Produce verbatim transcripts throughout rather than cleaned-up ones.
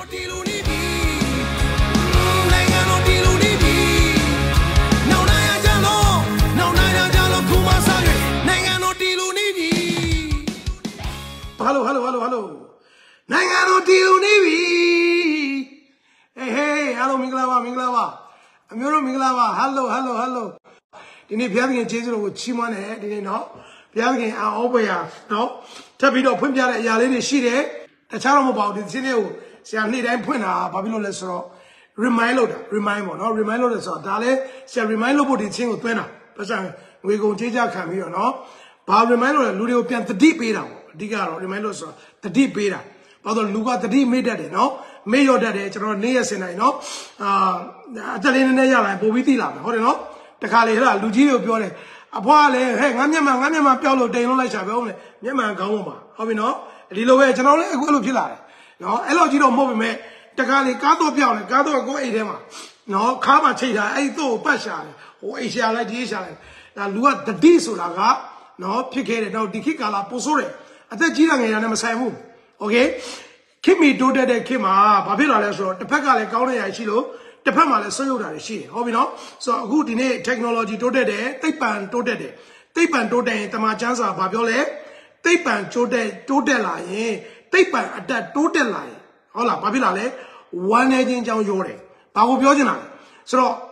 Hello, hello, hello, hello. Nangano deal nibi. Hey, hey, hello, Minglava, Minglava. Amuro Minglava, hello, hello, hello. Dini Piabi and Jesus with Chimane, did you know? Piabi and Obaya, no? Tabido Pumpia, Yalini Shide, the charm about the Zineo, Siani and Puna, Babylon Lesro. Remind loader, remind one, no, remind loader, so Dale, shall remind about the thing with Pena. But we go to come here, no? But remind loader, Ludio Pian the deep eater. Digaro, remind us the deep beta. Although Luga the deep made that, no? Mayor that age, or near Sena, no? Uh, Italian Nayala, Bovitila, or no? The Calera, Lugio Pione, Apole, hey, Nanyama, Nanyama Piolo, de Nola Chabone, Yama Gauma. How we know? Lilo Edge and all a good July. No, Elogio movement, the Cali Cato Pione, Cato go Edema. No, Kama Chita, Aito Pasha, or Asia like Asia. Now, Lua the Disulaga, no, Picade, no, Dikikala, Posore. At the Jirang and Namasamu. Okay? Kimi do that, Kima, Babila, the Pagale, Kauri, Chilo, the Pamala, Soyoda, she. How we know? So good in technology to day, Taipan to day. Taipan to day, Tamachansa, Babiole, Taipan to day, to day lie, Taipan at that total lie. Hola, Babilale, one agent Jam Yore. Pago Biogina. So,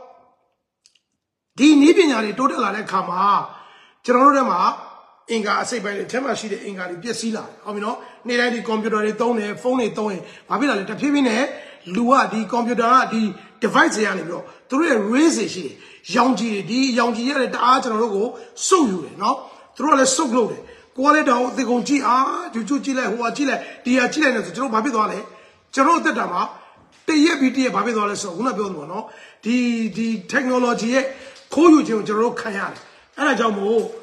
the Nibinari total lie, Kama, Cheronema. Inga say by the tema she the Inga the Piesila. I mean, no, neither the computer, the tone, phone, tone. Babila, the Pivine, Lua, the computer, the device, the animal. Through a race, she, Youngy, the Youngy, the art and logo, so you, no? Through a so loaded. Quality out the Gonji, ah, to Chile, who are Chile, the Chile, the Joe Babidole, Chero the Dama, the year B T A Babidole, so una build one, no? The the technology, Koyu Jero Kayan, and I jump.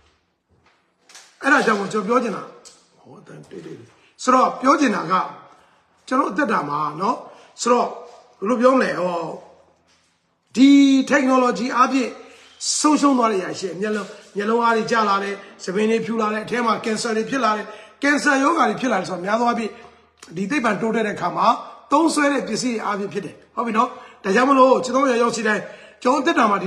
And I don't want to Biogina. Oh, so, Biogina, General Dama, no? So, Rubione, or the technology, Abi, social knowledge, yellow, yellow, Ali Jalale, Sabine Pulare, Tema, Cancer, Pilare, Cancer Yoga, Pilare, some Yabi, the Depan Tote and Kama, don't swear it, you see, Abi Pide. How we know? The Yamalo, Chino Yosi, John Dama,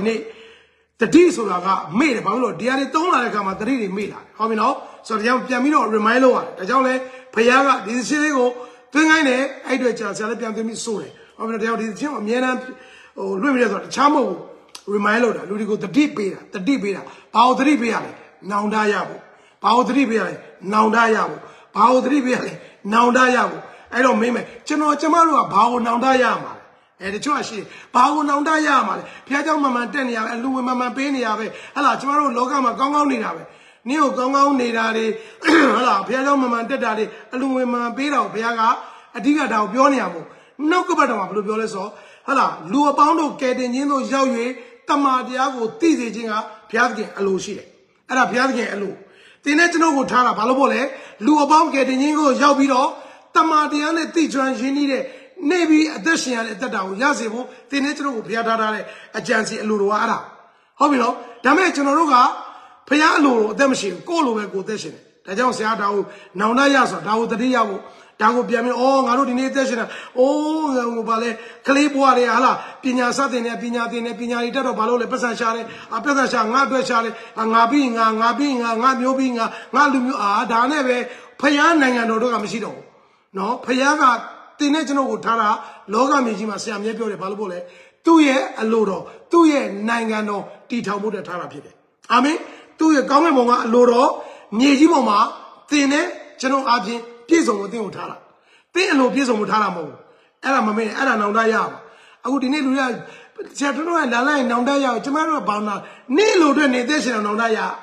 the diesel made a Pablo, Diari don't like a Madrid made. How we know? So the young Piamino remind Loa, the Jole, Payaga, this is Silego, Tungane, I do a chance, I let them soon. How we know the Jim, Miana, or Lumina, Chamo, remind Loda, Ludigo, the deep beta, the deep beta, Pow three Biale, now Diabo, Pow three Biale, now Diabo, Pow three Biale, now Diabo. I don't mean it. Chino Chamaru, Pow now Diama. And the choice, Power now Diama, Piaja Mamma Tenia, and Louis Mamma Penia, Ella, tomorrow, Logama, Gongo Nidave, New Gongo Nidade, Ella, Piaja Mamma Tedade, and Louis Mamma Pira, Piaga, a digger down Bioniamo, no Cobadama, Blue Bioleso, Ella, Lua Pondo, Cadino, Jaui, Tamadiago, Tizi Jinga, Piazgi, Alushi, and a Piazgi, Alu. The national Tara Palobole, Lua Bomb, Cadino, Jaubiro, Tamadiane, teacher, and she needed. Maybe addition at the down Yazibu, the natural Piadare, agency Luruara. How we know? Damage Pialo, the machine, Colo, go destination. The John Seattle, now Nayasa, Dao the Diabo, Dago Piami, oh, Narudination, oh, Vale, Calibuare, Ala, Pina Satina, Pina, Pina, Pina, Balole, Pesachare, a Pesachang, Nabeshare, and Nabinga, Nabinga, Nabinga, Nalu, Daneve, Payan and Odoga Machino. No, Payaga. The national Tara, Loga Mijima Sam Yapio Balbole, two year a loro, two year Nangano, Tita Muda Tara Pide. Ame, two year Gamemonga, Loro, Nijimoma, Tine, General Abin, Piso with the Utara. They no Piso Mutara Mo, Elamame, Ella Nandaya. I would need to Chatano and the line Nandaya, Jamara Bana, Nilo de Nation Nandaya.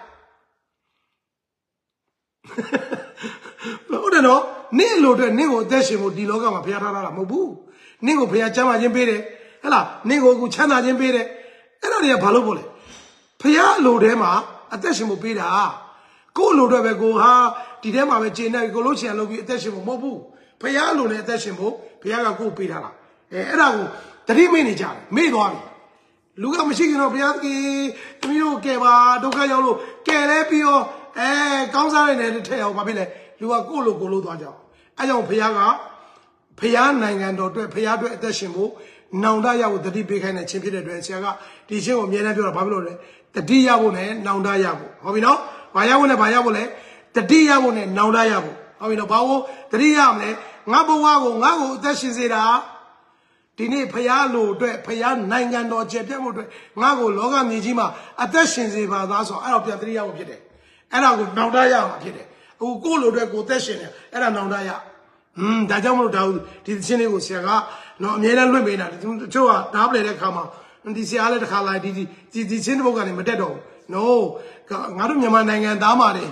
I don't know. Nilo de Nego Deshimo di Loga Piara Mobu. Nego Piachama Jembere. Ella, Nego Chana Jembere. Ella de Palobole. Pia Lodema, a Deshimo Pira. Go Lodeva go ha, Didema Vegina, Golosia Logi Deshimo Mobu. Pia Lone Deshimo, Piaga go Pira. Era three minutes, made one. Luga Michino Piaki, Mio Keva, Docayolo, Kelepio, eh, Gonzalez and the tail, Babile. You are Golo Golo Doja. I don't Piaga, ဖျားနိုင်ငံတော်အတွက်ဖျားအတွက်အသက်ရှင်ဖို့နောင်တရဖို့တတိပေးခိုင်းတဲ့ချင်းဖြစ်တဲ့အတွက်ဆရာကဒီချင်းကိုအမြဲတမ်းပြောတာဘာဖြစ်လို့လဲတတိရဖို့နဲ့နောင်တရဖို့ဟုတ်ပြီနော်ဘာရဖို့နဲ့ဘာရဖို့လဲတတိရဖို့နဲ့နောင်တရဖို့ဟုတ်ပြီနော်ဘာလို့တတိရမလဲငါဘဝကိုငါ့ကိုအသက်ရှင်စေတာဒီနေ့ဖျားလို့အတွက်ဖျားနိုင်ငံတော်ကျေပြတ်မှုအတွက်ငါ့ကိုလောကမြေကြီးမှာအသက်ရှင်စေပါသားဆိုအဲ့တော့ပြန်တတိရဖို့ဖြစ်တယ်အဲ့ဒါကိုနောင်တရမှာဖြစ်တယ်အခုကိုယ့်လိုအတွက်ကိုသက်ရှင်တယ်အဲ့ဒါနောင်တရอืมဒါကြောင့်မလို့ဒါဒီချင်းလေးကိုဆရာကနော်အမြဲတမ်းလွှင့်ပေးတာတချို့ကဓာတ်ပလေတဲ့ခါမှာဒီဆရာလည်းတစ်ခါလိုက်ဒီဒီဒီချင်းတစ်ပုတ်ကနေမတက်တော့ဘူး no ငါတို့မြန်မာနိုင်ငံသားမှာတယ်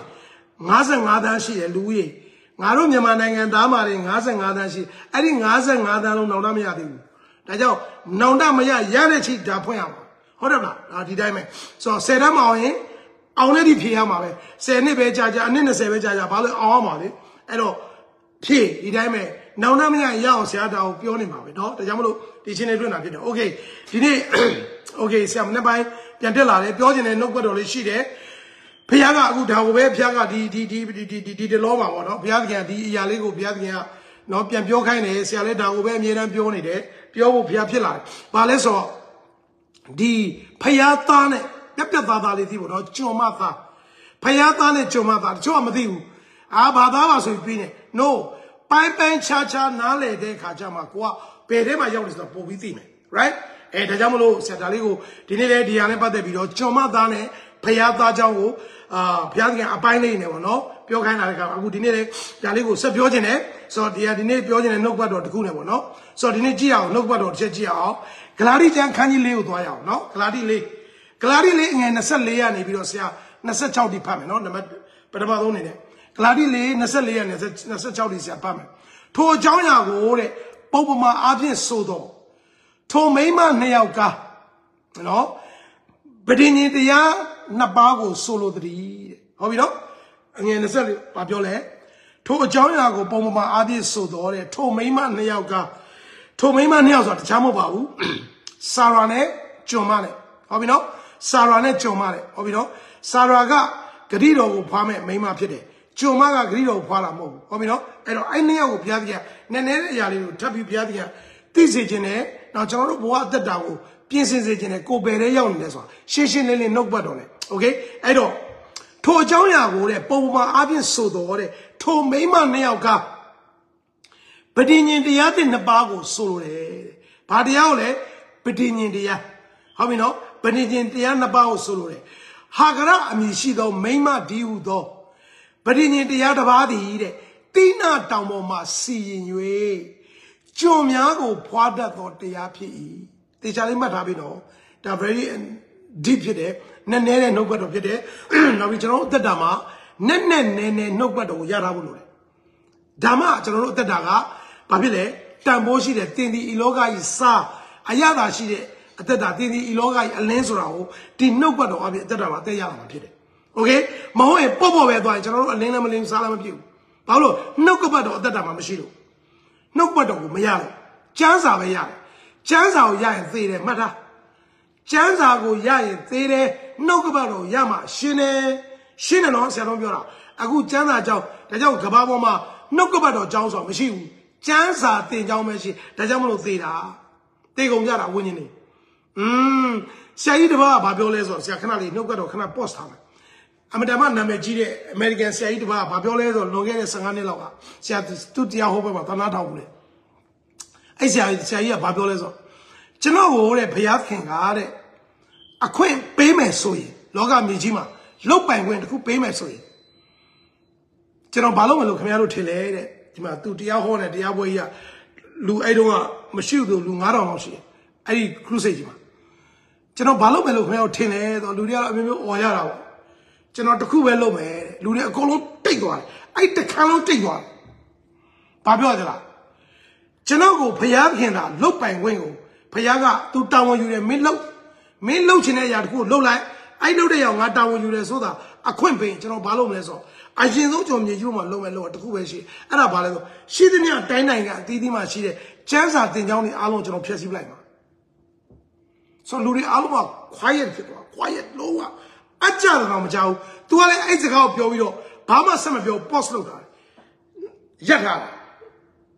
55တန်းရှိတယ်လူဦးရေငါတို့မြန်မာနိုင်ငံသားမှာတယ်55တန်းရှိအဲ့ဒီ55တန်းလုံးနောင်တမရသေးဘူးဒါကြောင့်နောင်တမရရတဲ့ချိဒါဖွင့်ရမှာဟုတ်တယ်မလားဒါဒီတိုင်းပဲဆိုတော့10တန်းမအောင်ရင်အောင်လည်းဒီဖြေရမှာပဲ10နှစ်ပဲကြာကြာအနည်း20ပဲကြာကြာဘာလို့အောင်အောင်ပါလဲအဲ့တော့ဖြေဒီတိုင်းပဲနောင်တမရရအောင်ဆရာတော်ပြောနေမှာပဲเนาะဒါကြောင့်မလို့ဒီချင်းလေးတွေ့တာဖြစ်တယ်โอเคဒီနေ့โอเคဆရာမနေ့ပိုင်းပြန်တက်လာတယ်ပြောချင်တဲ့နှုတ်ကပတ်တော်လေးရှိတယ်ဖခင်ကအခုဒါကိုပဲဖခင်ကဒီဒီဒီဒီဒီဒီဒီလောပါပေါ့เนาะဘုရားသခင်ဒီအရာလေးကိုဘုရားသခင်ကเนาะပြန်ပြောခိုင်းတယ်ဆရာလည်းဒါကိုပဲအမြဲတမ်းပြောနေတယ်ပြောဖို့ဘုရားဖြစ်လာတယ်ဘာလဲဆိုတော့ဒီဖခင်သားနဲ့ပြက်ပြက်သားသားလေးသိဖို့เนาะကျွန်မသားဖခင်သားနဲ့ကျွန်မသားတချို့ကမသိဘူးအာဘာသားပါဆိုပြီးနေ no ပိုင်းပိုင်းခြားခြားနားလေတဲ့ခါကျမှကိုကဘယ်ထဲမှာရောက်နေဆိုတော့ပို့ပြီးသိမယ် right အဲဒါကြောင့်မလို့ဆရာဒါလေးကိုဒီနေ့လည်းဒီဟာနဲ့ပတ်သက်ပြီးတော့ကျွန်မသားနဲ့ဖခင်သားเจ้าကိုအာဘုရားသခင်အပိုင်းလေးနေပေါ့နော်ပြောခိုင်းတာလည်းအခုဒီနေ့လည်းဒါလေးကိုဆက်ပြောခြင်းနဲ့ဆိုတော့ဒီဟာဒီနေ့ပြောခြင်းနဲ့နှုတ်ပတ်တော်တစ်ခုနဲ့ပေါ့နော်ဆိုတော့ဒီနေ့ကြည့်အောင်နှုတ်ပတ်တော်တစ်ချက်ကြည့်အောင်ဂလာတိကျမ်းခန်းကြီးလေးကိုသွားရအောင်နော်ဂလာတိလေးဂလာတိလေးအငယ်24ရာနေပြီးတော့ဆရာ26တိဖတ်မယ်နော်နံပါတ်ပထမဆုံးအနေနဲ့ဂလာတိလေး24ရာ26တိဆရာဖတ်မယ်ထိုအကြောင်းအရာကိုတဲ့ပုပ္ပမာအားဖြင့်ဆိုတော့ထိုမိန်းမနှစ်ယောက်ကနော်ပဋိညာဉ်တရားနှစ်ပါးကိုဆိုလိုတည်းတဲ့ဟုတ်ပြီနော်အငယ်24ဘာပြောလဲထိုအကြောင်းအရာကိုပုံမှန်အားဖြင့်ဆိုတော့တဲ့ထိုမိန်းမနှစ်ယောက်ကထိုမိန်းမနှစ်ယောက်ဆိုတာတခြားမဟုတ်ပါဘူးဆာရာနဲ့ဂျွန်မနဲ့ဟုတ်ပြီနော်ဆာရာနဲ့ဂျွန်မနဲ့ဟုတ်ပြီနော်ဆာရာကဂရိတော်ကိုဖွားမဲ့မိန်းမဖြစ်တယ်ဂျွန်မကဂရိတော်ကိုဖွားလာမဟုတ်ဘူးဟုတ်ပြီနော်အဲ့တော့အဲ့နှစ်ယောက်ကိုဘုရားသခင်နည်းနည်းတဲ့အရာလေးကိုထပ်ပြီးဘုရားသခင်သိစေခြင်းနဲ့တော့ကျွန်တော်တို့ဘဝအသက်တာကိုပြင်ဆင်စေခြင်းနဲ့ကိုယ်ပယ်ထဲရောက်နေတယ်ဆိုတာရှင်းရှင်းလင်းလင်းနှုတ်ပတ်တော်နဲ့โอเคအဲ့တော့ထိုအကြောင်းအရာကိုတဲ့ပုံမှန်အားဖြင့်ဆိုတော့တဲ့ထိုမိန်းမနှစ်ယောက်ကပဋိညာဉ်တရားတဲ့နှစ်ပါးကိုဆိုလိုတယ်တဲ့ဘာတရားကိုလဲပဋိညာဉ်တရားဟုတ်ပြီနော်ပဋိညာဉ်တရားနှစ်ပါးကိုဆိုလိုတယ်ဟာဂရအမည်ရှိသောမိန်းမဒီဟုသောပဋိညာဉ်တရားတစ်ပါးသည်တဲ့တိနာတောင်ပေါ်မှာစီရင်၍ကျွန်များကိုဖွာတတ်သောတရားဖြစ်၏တေချာလေးမှတ်ထားပြီးတော့ဒါ very deep ဖြစ်တယ်နည်းနည်းနဲ့နှုတ်ပတ်တော်ဖြစ်တယ်နောက်ပြီးကျွန်တော်တို့အသက်တာမှာနက်နက်နဲနဲနှုတ်ပတ်တော်ကိုရထားဖို့လိုတယ်ဒါမှကျွန်တော်တို့အသက်တာကဘာဖြစ်လဲတန်ဖိုးရှိတယ်တင်ဒီဤလောကကြီးစားအရသာရှိတဲ့အသက်တာတင်ဒီဤလောကကြီးအလင်းဆိုတာကိုဒီနှုတ်ပတ်တော်အပြင်အသက်တာမှာတက်ရမှာဖြစ်တယ်โอเคမဟုတ်ရင်ပေါ့ပေါ့ပဲသွားရင်ကျွန်တော်တို့အလင်းလည်းမလင်းစားလည်းမဖြစ်ဘူးဘာလို့နှုတ်ပတ်တော်အသက်တာမှာမရှိလို့နှုတ်ပတ်တော်ကိုမရလို့ကျမ်းစာပဲရတယ်ကျမ်းစာကိုရရင်သေတယ်မှတ်ထားကျမ်းစာကိုရရင်သေတယ်နှုတ်ကပတ်တော်ရမှာရှင်းတယ်ရှင်းတယ်နော်ဆရာတော်ပြောတာအခုကျမ်းစာကြောင်းဒါကြောင့်ကဘာပေါ်မှာနှုတ်ကပတ်တော်ကြောင်းဆိုမရှိဘူးကျမ်းစာသင်ကြောင်းပဲရှိဒါကြောင့်မလို့သေတာသေကုန်ကြတာဝိညာဉ်နေอืมဆရာကြီးတပါးကဘာပြောလဲဆိုတော့ဆရာခဏလေးနှုတ်ကပတ်တော်ခဏ post ထားမယ်အမတမနာမည်ကြီးတဲ့ American ဆရာကြီးတပါးကဘာပြောလဲဆိုတော့လွန်ခဲ့တဲ့15နှစ်လောက်ကဆရာသူတရားဟောပွဲမှာသနာထောက်ဘူးလေအဲ့ဆရာဆရာကြီးကဘာပြောလဲဆိုတော့ကျွန်တော်ကိုတဲ့ဘုရားခင်ကတဲ့အခွင့်ပေးမယ်ဆိုရင်လောကမြေကြီးမှာလုတ်ပိုင်ခွင့်တစ်ခုပေးမယ်ဆိုရင်ကျွန်တော်ဘာလို့မလို့ခင်ဗျားတို့ထင်လဲတဲ့ဒီမှာသူတရားဟောတဲ့တရားပွဲကြီးကလူအဲ့တုန်းကမရှိဘူးလူ9000လောက်ရှိတယ်အဲ့ဒီ crusade ကြီးမှာကျွန်တော်ဘာလို့မလို့ခင်ဗျားတို့ထင်လဲဆိုတော့လူတွေကတော့အမျိုးမျိုးអော်ရတာပေါ့ကျွန်တော်တခုပဲလုပ်မယ်တဲ့လူတွေအကုန်လုံးတိတ်သွားတယ်အဲ့တခါလုံးတိတ်သွားတယ်ဘာပြောကြလားကျွန်တော်ကိုဘုရားခင်တာလုတ်ပိုင်ခွင့်ကိုဘုရားကသူတာဝန်ယူတယ်မင်းလုတ်မင်းလုတ်ချင်တဲ့အရာတခုလုတ်လိုက်အဲ့လုတ်တဲ့ရောက်ငါတာဝန်ယူတယ်ဆိုတာအခွင့်ပေးကျွန်တော်ဘာလုပ်မလဲဆိုတော့အရင်ဆုံးကျွန်တော်မြေကြီးမှာလုပ်မယ်လို့တခုပဲရှိအဲ့ဒါဘာလဲဆိုရှိသမျှတိုင်းနိုင်ငံအသီးသီးမှာရှိတဲ့ကျန်းစာတင်ကြောင်းတွေအားလုံးကျွန်တော်ဖျက်ဆီးလိုက်မှာဆိုလူတွေအားလုံးက quiet ဖြစ်သွား quiet လုံးဝအကြတယ်တော့မကြောက်ဘူး तू ကလည်းအဲ့စကားကိုပြောပြီးတော့ဘာမှဆက်မပြော post လုပ်တာရက်ထားတာ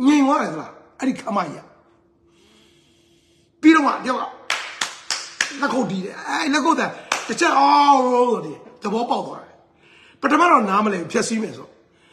ငြိမ်သွားတယ်သလားအဲ့ဒီခမကြီးပြီးတော့မှပြောက်လက်ခုပ်တီးတယ်အဲ့လက်ခုပ်တဲ့တစ်ချက်အော်လို့ဒီသဘောပေါက်သွားတယ်ပထမတော့နားမလဲဖြက်စီးမယ်ဆို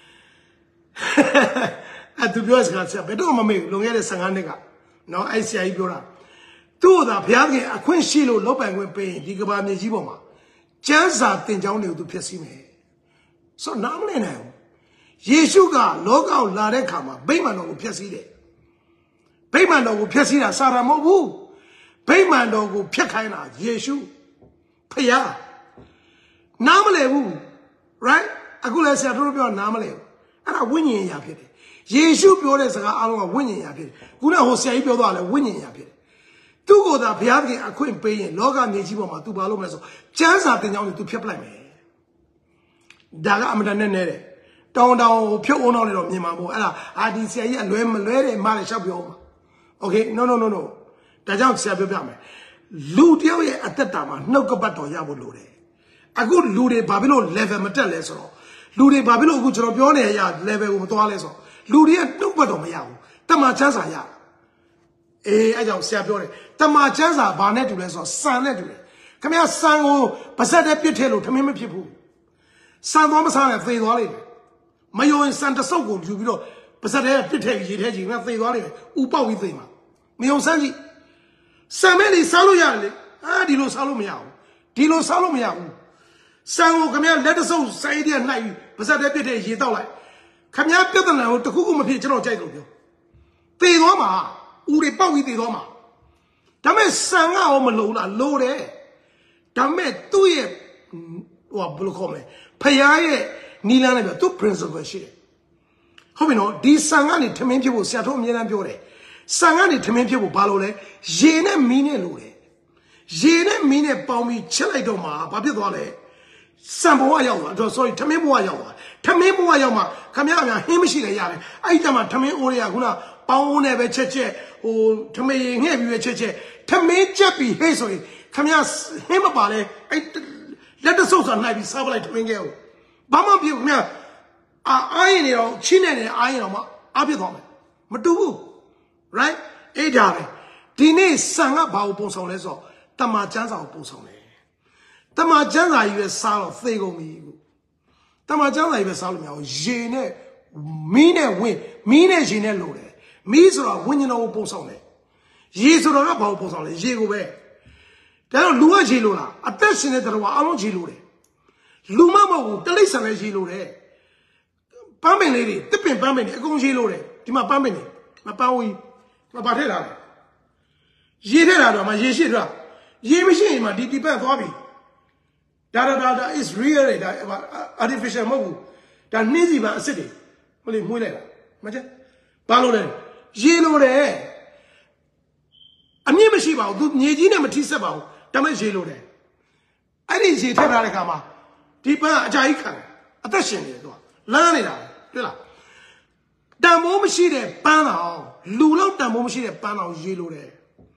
အဲ့သူပြောစကားချက်ဘယ်တော့မှမေ့လွန်ခဲ့တဲ့ဆယ်၅နှစ်ကနော်အဲ့ဆရာကြီးပြောတာသူ့ကိုသာဘုရားခင်အခွင့်ရှိလို့လောက်ပိုင်ခွင့်ပေးရင်ဒီကဘာမြေကြီးပေါ်မှာကျမ်းစာတင်ကြောင်းတွေကိုသူဖြက်စီးမယ်ဆိုတော့နားမလဲနိုင်ဘူးယေရှုကလောကကိုလာတဲ့ခါမှာဗိမာန်တော်ကိုဖျက်ဆီးတယ်ဗိမာန်တော်ကိုဖျက်ဆီးတာစာရမဟုတ်ဘူးဗိမာန်တော်ကိုဖျက်ခိုင်းတာယေရှုဖယားနားမလဲဘူး right အခုလည်းဆရာတို့ပြောနားမလဲဘူးအဲ့ဒါဝိညာဉ်ရာဖြစ်တယ်ယေရှုပြောတဲ့စကားအားလုံးကဝိညာဉ်ရာဖြစ်တယ်ခုနကဟိုဆရာကြီးပြောသွားတယ်ဝိညာဉ်ရာဖြစ်တယ်သူ့ကိုယ်သာဘုရားခင်အခွင့်ပေးရင်လောကမြေကြီးပေါ်မှာ तू ဘာလုပ်မလဲဆိုကျမ်းစာတင်ကြောင်းကို तू ဖျက်ပလိုက်မယ်ဒါကအမတန်နဲ့နဲတယ်တောင်းတောင်းဖြုတ်အောင်တော့လည်းတော့မြင်မှာပေါ့အဲ့ဒါအာဒီဆရာကြီးအလွဲမလွဲတယ်မားလည်းရှောက်ပြောမှာ okay no no no no ဒါကြောင့်ဆရာပြောပြမယ်လူတယောက်ရဲ့အသက်တာမှာနှုတ်ကပတ်တော်ရဖို့လိုတယ်အခုလူတွေဘာဖြစ်လို့ level မတက်လဲဆိုတော့လူတွေဘာဖြစ်လို့အခုကျွန်တော်ပြောနေရ level ကိုမသွားလဲဆိုတော့လူတွေကနှုတ်ပတ်တော်မရဘူးတမန်ချမ်းစာရအေးအဲ့ကြောင့်ဆရာပြောတယ်တမန်ချမ်းစာဘာနဲ့တူလဲဆိုတော့စံနဲ့တူတယ်ခင်ဗျာစံကိုပါဇက်တဲ့ပြစ်ထဲလို့ထမင်းမဖြစ်ဘူးစံသွားမစားနဲ့သေသွားလိမ့်မယ်မယုံရင်စံတဆုပ်ကိုယူပြီးတော့ပါဇက်တဲ့ပြစ်ထဲရေထဲကြီးငါသေသွားလိမ့်မယ်ဥပေါက်ပြီးသေမှာမယုံစမ်းကြည့်စံမဲလေးစားလို့ရတယ်လေအာဒီလိုစားလို့မရဘူးဒီလိုစားလို့မရဘူးစံကိုခင်ဗျာလက်တဆုပ်စိုင်းတဲ့နှိုက်ပြီးပါဇက်တဲ့ပြစ်ထဲရေတောက်လိုက်ခင်ဗျာပြဿနာကိုတခုခုမဖြစ်ကျွန်တော်ကြိုက်လို့ပြောသေသွားမှာဦးတွေပေါက်ပြီးသေသွားမှာဒါမဲ့စံကရောမလုံလားလိုတယ်ဒါမဲ့သူ့ရဲ့ဟိုဘယ်လိုခေါ်မလဲဖယားရဲ့နီလန်းနဲ့ပြောသူ principle ရှိတယ်ဟုတ်ပြီနော်ဒီစံကနေထမင်းဖြစ်ဖို့ဆရာတို့အမြဲတမ်းပြောတယ်စံကနေထမင်းဖြစ်ဖို့ဘာလို့လဲရေနဲ့မီးနဲ့လို့တယ်ရေနဲ့မီးနဲ့ပေါင်းပြီးချက်လိုက်တော့မှဘာဖြစ်သွားလဲစံဘဝရောက်သွားတော့ sorry ထမင်းဘဝရောက်သွားထမင်းဘဝရောက်မှခမရအများဟင်းမရှိလဲရတယ်အဲ့ဒီတမှာထမင်းအိုးတွေကခုနပေါင်းနဲ့ပဲချက်ချက်ဟိုထမင်းငှဲ့ပြီးပဲချက်ချက်ထမင်းချက်ပြီးဟဲ့ဆိုရင်ခမရဟင်းမပါလဲအဲ့လက်တဆုပ်ဆိုနိုင်ပြီးစားပလိုက်ထမင်းကဲကိုဘာမှပြုတ်ခမရအာအာရင်နေတော့ချင်းနေနေအာရင်တော့မှအားပြစ်သွားမယ်မတူဘူး right အဲ့ဒါပဲဒီနေ့စံကဘာကိုပုံဆောင်လဲဆိုတော့တမန်ကျမ်းစာကိုပုံဆောင်တယ်တမန်ကျမ်းစာကြီးပဲစားတော့သေကုန်ပြီတမန်ကျမ်းစာကြီးပဲစားလို့မရဘူးရေနဲ့မီးနဲ့ဝင်မီးနဲ့ရေနဲ့လို့တယ်မီးဆိုတော့ဝိညာဉ်တော်ကိုပုံဆောင်တယ်ရေဆိုတော့ကဘာကိုပုံဆောင်လဲရေကိုပဲဒါတော့လူကရေလို့လားအသက်ရှင်တဲ့တော်ကအလုံးရေလို့တယ်လူမမဟုတ်ဘူးတလိษံလည်းရေလို့တယ်ပန်းပင်လေးတွေတစ်ပင်ပန်းပင်တွေအကုန်ရေလို့တယ်ဒီမှာပန်းပင်တွေမပန်းဝီမပါထည့်တာလေရေထည့်တာတော့မှရေရှိတော့ရေမရှိရင်မှဒီဒီပတ်သွားပြီဒါဒါဒါ is real လေဒါ artificial မဟုတ်ဘူးဒါနှင်းစီပါအစ်စ်တွေမလေးမွေးလိုက်တာမကျဘာလို့လဲရေလို့တယ်အမြင့်မရှိပါဘူးသူမြေကြီးနဲ့မထိဆက်ပါဘူးဒါမဲ့ရေလို့တယ်အဲ့ဒီရေထည့်ထားတဲ့ခါမှာဒီပန်းအကြာကြီးခံတယ်အသက်ရှင်နေတယ်သူကလမ်းနေတာတွေ့လားတန်မိုးမရှိတဲ့ပန်းတော်လူလောက်တန်မိုးမရှိတဲ့ပန်းတော်ရေလို့တယ်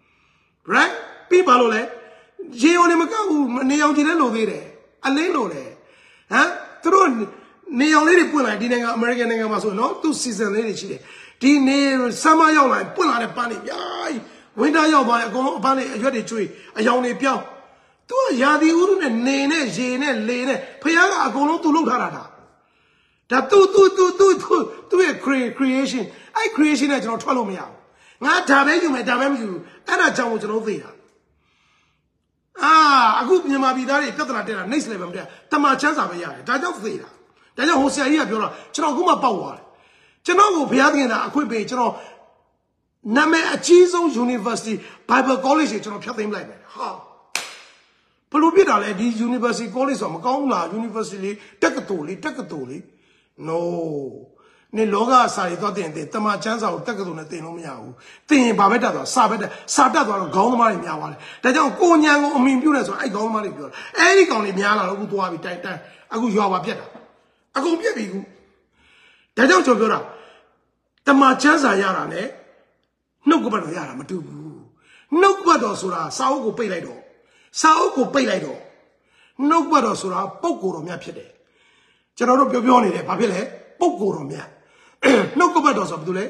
right ပြီးပါလို့လဲရေုံနေမကောက်ဘူးနေအောင်ကြည့်လဲလို့သေးတယ်အလင်းလို့တယ်ဟမ်သူတို့နေအောင်လေးတွေပွင့်လာဒီနိုင်ငံအမေရိကန်နိုင်ငံမှာဆိုနော်သူ season လေးတွေရှိတယ်ဒီနေဆမ်းမရောက်လာပွင့်လာတဲ့ပန်းတွေပြိုင်ဝင်းသားရောက်သွားရင်အကုန်လုံးအပန်းတွေအရွက်တွေကျွေးအယောင်တွေပြောင်းသူကရာသီဥတုနဲ့နေနဲ့ရေနဲ့လေနဲ့ဖခင်ကအကုန်လုံးသူလှုပ်ထားတာဒါဒါသူသူသူသူသူသူရဲ့ creation အဲ့ creation နဲ့ကျွန်တော်ထွက်လို့မရဘူးငါဒါပဲယူမယ်ဒါပဲမယူဘူးအဲ့ဒါကြောင့်ကျွန်တော်သိတာအာအခုမြန်မာပြည်သားတွေပြဿနာတက်တာ next level မတက်တမန်ချမ်းစာပဲရတယ်ဒါကြောင့်သိတာဒါကြောင့်ဟိုဆရာကြီးကပြောတာကျွန်တော်အခုမှပေါက်သွားတယ်ကျွန်တော်ကိုဘုရားသခင်ကအခွင့်ပေးကျွန်တော်နာမည်အကြီးဆုံး University Bible College ကိုကျွန်တော်ဖျက်သိမ်းလိုက်မယ်ဟာဘလို့ပြတာလဲဒီ University College ဆိုမကောင်းဘူးလား University လေးတက္ကသိုလ်လေးတက္ကသိုလ်လေး no နေလောကစာရီတော့တင်တယ်တမန်ချမ်းစာကိုတက္ကသိုလ်နဲ့တင်လို့မရဘူးတင်ရင်ဘာပဲတက်သွားစာပဲတက်စာတက်သွားတော့ခေါင်းသမားတွေများသွားတယ်ဒါကြောင့်ကိုညံကိုအမိန်ပြုတ်နေဆိုအဲ့ခေါင်းသမားတွေပြောတာအဲ့ဒီကောင်တွေများလာတော့အခုသွားပြီတိုင်တိုင်အခုရွာပါပြက်တာအကုန်ပြက်ပြီခုဒါကြောင့်ကျွန်တော်ပြောတာတမန်ချမ်းစာရတာ ਨੇ နှုတ်ကပတ်တော်ရတာမတူဘူးနှုတ်ကပတ်တော်ဆိုတာစာအုပ်ကိုပိတ်လိုက်တော့စာအုပ်ကိုပိတ်လိုက်တော့နှုတ်ကပတ်တော်ဆိုတာပုံကိုယ်တော်များဖြစ်တယ်ကျွန်တော်တို့ပြောပြောနေတယ်ဘာဖြစ်လဲပုံကိုယ်တော်များနှုတ်ကပတ်တော်ဆိုဘာလို့လဲ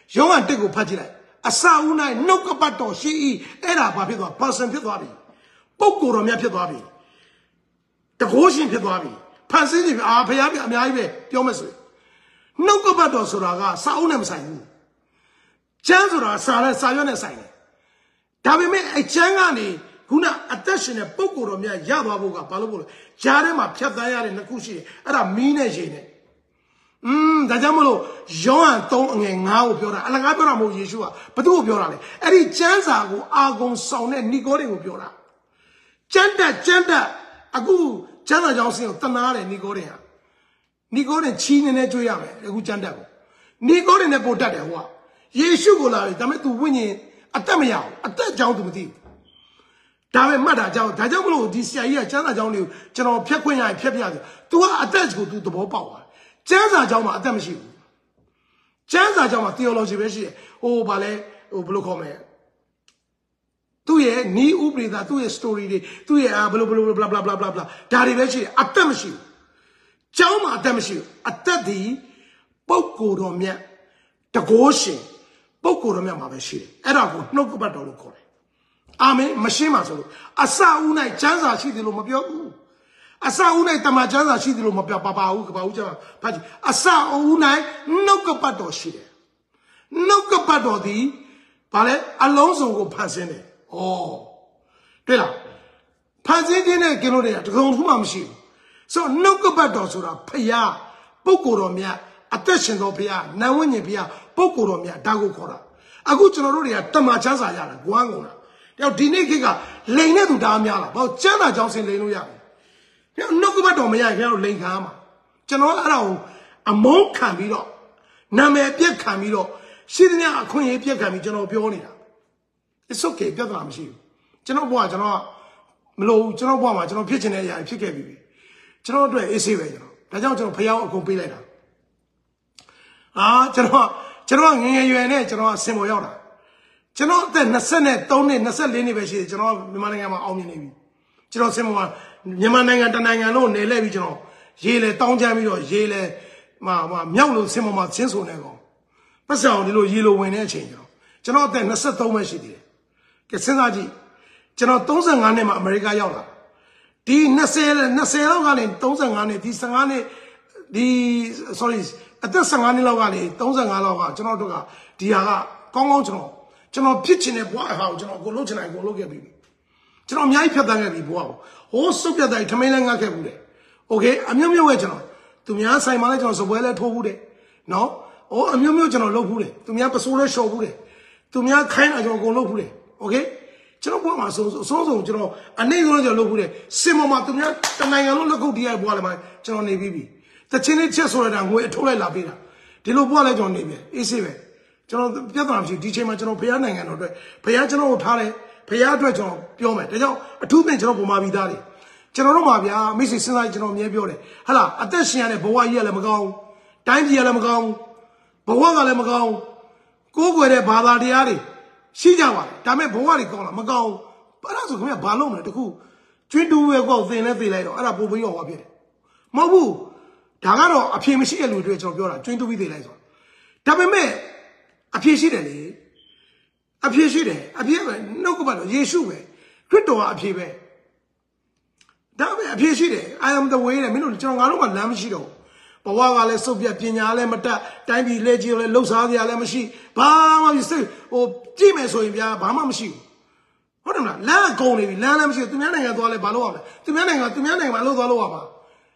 ယောဟန်တက်ကိုဖတ်ကြည့်လိုက်အစာဦး၌နှုတ်ကပတ်တော်ရှိ၏အဲ့ဒါဘာဖြစ်သွား person ဖြစ်သွားပြီပုဂ္ဂိုလ်တော်မြတ်ဖြစ်သွားပြီတကိုးရှင်ဖြစ်သွားပြီဖန်ဆင်းခြင်းအာဖရားပြအများကြီးပဲပြောမယ်ဆိုနှုတ်ကပတ်တော်ဆိုတာကစာအုပ်နဲ့မဆိုင်ဘူးကျမ်းဆိုတာစာနဲ့စာရွက်နဲ့ဆိုင်တယ်ဒါပေမဲ့အကျမ်းကနေခုနအသက်ရှင်တဲ့ပုဂ္ဂိုလ်တော်မြတ်ရသွားဖို့ကဘာလို့ပို့လဲဂျားထဲမှာဖြတ်သန်းရတဲ့နှစ်ခုရှိတယ်အဲ့ဒါမီးနဲ့ရေနဲ့อืมဒါကြောင့်မလို့ယောဟန်သုံးအငယ်ငါးကိုပြောတာအလကားပြောတာမဟုတ်ယေရှုကဘသူ့ကိုပြောတာလဲအဲ့ဒီကျမ်းစာကိုအာဂုံဆောင်တဲ့နီကိုတွေကိုပြောတာကျမ်းတက်ကျမ်းတက်အခုကျမ်းစာကြောင်းစင်ကိုတနာတယ်နီကိုတွေဟာနီကိုတွေချီးနေနေကြွေးရမယ်အခုကျမ်းတက်ကိုနီကိုတွေနဲ့ပို့တတ်တယ်ဟိုကယေရှုကိုလာတယ်ဒါပေမဲ့ तू ဝိညာဉ်အသက်မရအောင်အသက်ကြောင်း तू မသိဘူးဒါပဲမှတ်တာကြောင်းဒါကြောင့်မလို့ဒီဆရာကြီးကကျမ်းစာကြောင်းတွေကိုကျွန်တော်ဖျက်ခွင့်ရရင်ဖျက်ပြရတယ် तू ကအသက်ကို तू သဘောပေါက်သွားကျမ်းစာကြောင်းမှာအသက်မရှိဘူးကျမ်းစာကြောင်းမှာ theology ပဲရှိတယ်ဟိုဗာလဲဟိုဘယ်လိုခေါ်မလဲသူ့ရဲ့နီးဥပဒေသားသူ့ရဲ့ story တွေသူ့ရဲ့ဘယ်လိုဘယ်လို blah blah blah blah blah ဒါတွေပဲရှိတယ်အသက်မရှိဘူးကျောင်းမှာအသက်မရှိဘူးအသက်ဒီပုဂ္ဂိုလ်တော်မြတ်တကိုးရှင်ပုဂ္ဂိုလ်တော်မြတ်မှာပဲရှိတယ်အဲ့ဒါကိုနှုတ်ကပတ်တော်လို့ခေါ်တယ်အာမင်မရှင်းပါဆိုလို့အစဦး၌ကျမ်းစာရှိတယ်လို့မပြောဘူးအစဦး၌တမန်ကျမ်းစာရှိတယ်လို့မပြောပါပါဘူးကပါဦးကျမ်းဖတ်ကြည့်အစဦး၌နှုတ်ကပတ်တော်ရှိတယ်နှုတ်ကပတ်တော်ဒီဘာလဲအလုံးစုံကိုဖန်ဆင်းတယ်ဩတွေ့လားဖန်ဆင်းခြင်းနဲ့ကင်လို့တွေကတကုံတစ်ခုမှမရှိဘူးဆိုတော့နှုတ်ကပတ်တော်ဆိုတာဖျားပုဂ္ဂိုလ်တော်မြတ်အသက်ရှင်တော်ဖျားနာဝိညာဉ်ဖျားပုဂ္ဂိုလ်တော်မြတ်ဒါကိုခေါ်တာအခုကျွန်တော်တို့တွေကတမန်ကျမ်းစာရတာဂွမ်းကုန်တာတော့ဒီနေ့ခေတ်ကလိန်တဲ့သူဒါများလားဘာလို့ကျမ်းစာကြောင်းစင်လိန်လို့ရတယ်နှုတ်ကပတ်တော်မရရင်ခင်ဗျားတို့လိန်ခံမှာကျွန်တော်အဲ့ဒါကိုအမုန်းခံပြီးတော့နာမည်ပြက်ခံပြီးတော့ရှိသမျှအခွင့်အရေးပြက်ခံပြီးကျွန်တော်ပြောနေတာ it's okay ပြဿနာမရှိဘူးကျွန်တော်ဘဝကျွန်တော်မလို့ကျွန်တော်ဘဝမှာကျွန်တော်ဖြစ်ချင်တဲ့အရာဖြစ်ခဲ့ပြီကျွန်တော်အတွက်အေးဆေးပဲကျွန်တော်ဒါကြောင့်ကျွန်တော်ဖျားအောင်အကုန်ပေးလိုက်တာအာကျွန်တော်ကျွန်တော်ငငယ်ရွယ်နဲ့ကျွန်တော်ဆင်ပေါ်ရောက်တာကျွန်တော်အသက်23နှစ်24နှစ်ပဲရှိတယ်ကျွန်တော်မြန်မာနိုင်ငံမှာအောင်မြင်နေပြီကျွန်တော်ဆင်ပေါ်မှာမြန်မာနိုင်ငံတနိုင်ငံလုံးနေလဲပြီးကျွန်တော်ရေးလဲတောင်းချမ်းပြီးတော့ရေးလဲမှာမြောက်လို့ဆင်ပေါ်မှာဆင်းဆိုနေကောင်ပတ်စံအောင်ဒီလိုရေးလို့ဝင်တဲ့အချိန်ကျွန်တော်ကျွန်တော်အသက်23ပဲရှိသေးတယ်ကဲစဉ်းစားကြည့်ကျွန်တော်35နှစ်မှာအမေရိကရောက်လာဒီ20 20လောက်ကနေ35နှစ်ဒီ15နှစ်ဒီ sorry အသက်15နှစ်လောက်ကနေ35လောက်ကကျွန်တော်တို့ကဒီဟာကကောင်းကောင်းကျွန်တော်ကျွန်တော်ဖြစ်ချင်တဲ့ဘဝအဟာကိုကျွန်တော်ကိုလုပ်ချင်တိုင်းကိုလုပ်ခဲ့ပြီကျွန်တော်အများကြီးဖြတ်သန်းခဲ့ပြီဘဝကိုဟိုးစုပ်ပြတ်တိုင်းထမင်းလည်းငတ်ခဲ့ဘူးတယ်โอเคအမျိုးမျိုးပဲကျွန်တော်သူများဆိုင်မှာလည်းကျွန်တော်စပွဲလည်းထိုးဘူးတယ်နော်ဟိုအမျိုးမျိုးကျွန်တော်လုပ်ဘူးတယ်သူများပစိုးလည်းရှော်ဘူးတယ်သူများခိုင်းတာကျွန်တော်ကိုလုပ်ဘူးတယ်โอเคကျွန်တော်ဘဝမှာဆိုအဆုံးဆုံးကျွန်တော်အနေဆုံးကျွန်တော်လုပ်ဘူးတယ်စင်ပေါ်မှာသူများတနိုင်ငံလုံးလက်ကုပ်တီးရဘဝလည်းမှာကျွန်တော်နေပြီးပြီတချင်းလေးချက်ဆိုရတာငွေအထိုးလိုက်လာပေးတာဒီလိုဘဝလည်းကျွန်တော်နေပြီအေးဆေးပဲကျွန်တော်ပြဿနာမရှိဒီချိန်မှာကျွန်တော်ဖရားနိုင်ငံတော်အတွက်ဖရားကျွန်တော်ကိုထားတယ်ဖရားအတွက်ကျွန်တော်ပြောမယ်ဒါကြောင့်အထူးသဖြင့်ကျွန်တော်ဗမာပြည်သားတွေကျွန်တော်တို့မှာဗျာမိတ်ဆွေစဉ်းစားကျွန်တော်အမြဲပြောတယ်ဟလာအသက်ရှင်ရတဲ့ဘဝကြီးကလည်းမကောင်းဘူးတိုင်းပြည်ကလည်းမကောင်းဘူးဘဝကလည်းမကောင်းဘူးကိုးကွယ်တဲ့ဘာသာတရားတွေရှိကြပါတယ်ဒါပေမဲ့ဘဝတွေကောင်းလားမကောင်းဘူးဘာလို့ဆိုခင်ဗျာဘာလို့မလဲတခုကျွင်းတူးရဲ့ကောက်သင်လဲသိလိုက်တော့အဲ့ဒါပိုပြီးတော့ဟောဖြစ်တယ်မဟုတ်ဘူးဒါကတော့အဖြေမရှိတဲ့လူတွေကျွန်တော်ပြောတာကျွင်းတူးပြီးသိလိုက်ဆိုဒါပေမဲ့အဖြေရှိတယ်လေအဖြေရှိတယ်အဖြေပဲနှုတ်ကပတ်တော်ယေရှုပဲခရစ်တော်ကအဖြေပဲဒါပဲအဖြေရှိတယ် I am the way တဲ့မင်းတို့ကျွန်တော်ငါတို့ကလမ်းမရှိတော့ဘဝကလည်းစုပ်ပြတ်ပညာလည်းမတတ်တိုင်းပြည်လက်ကြီးလည်းလှုပ်ရှားစရာလည်းမရှိဘာမှမရှိဟိုကြည့်မယ်ဆိုရင်ဗျာဘာမှမရှိဘူးဟုတ်တယ်မလားလမ်းအကုန်နေပြီလမ်းလည်းမရှိဘူးသူများနိုင်ငံသွားလဲဘာလို့ရမလဲသူများနိုင်ငံသူများနိုင်ငံမှာလို့သွားလို့ရပါ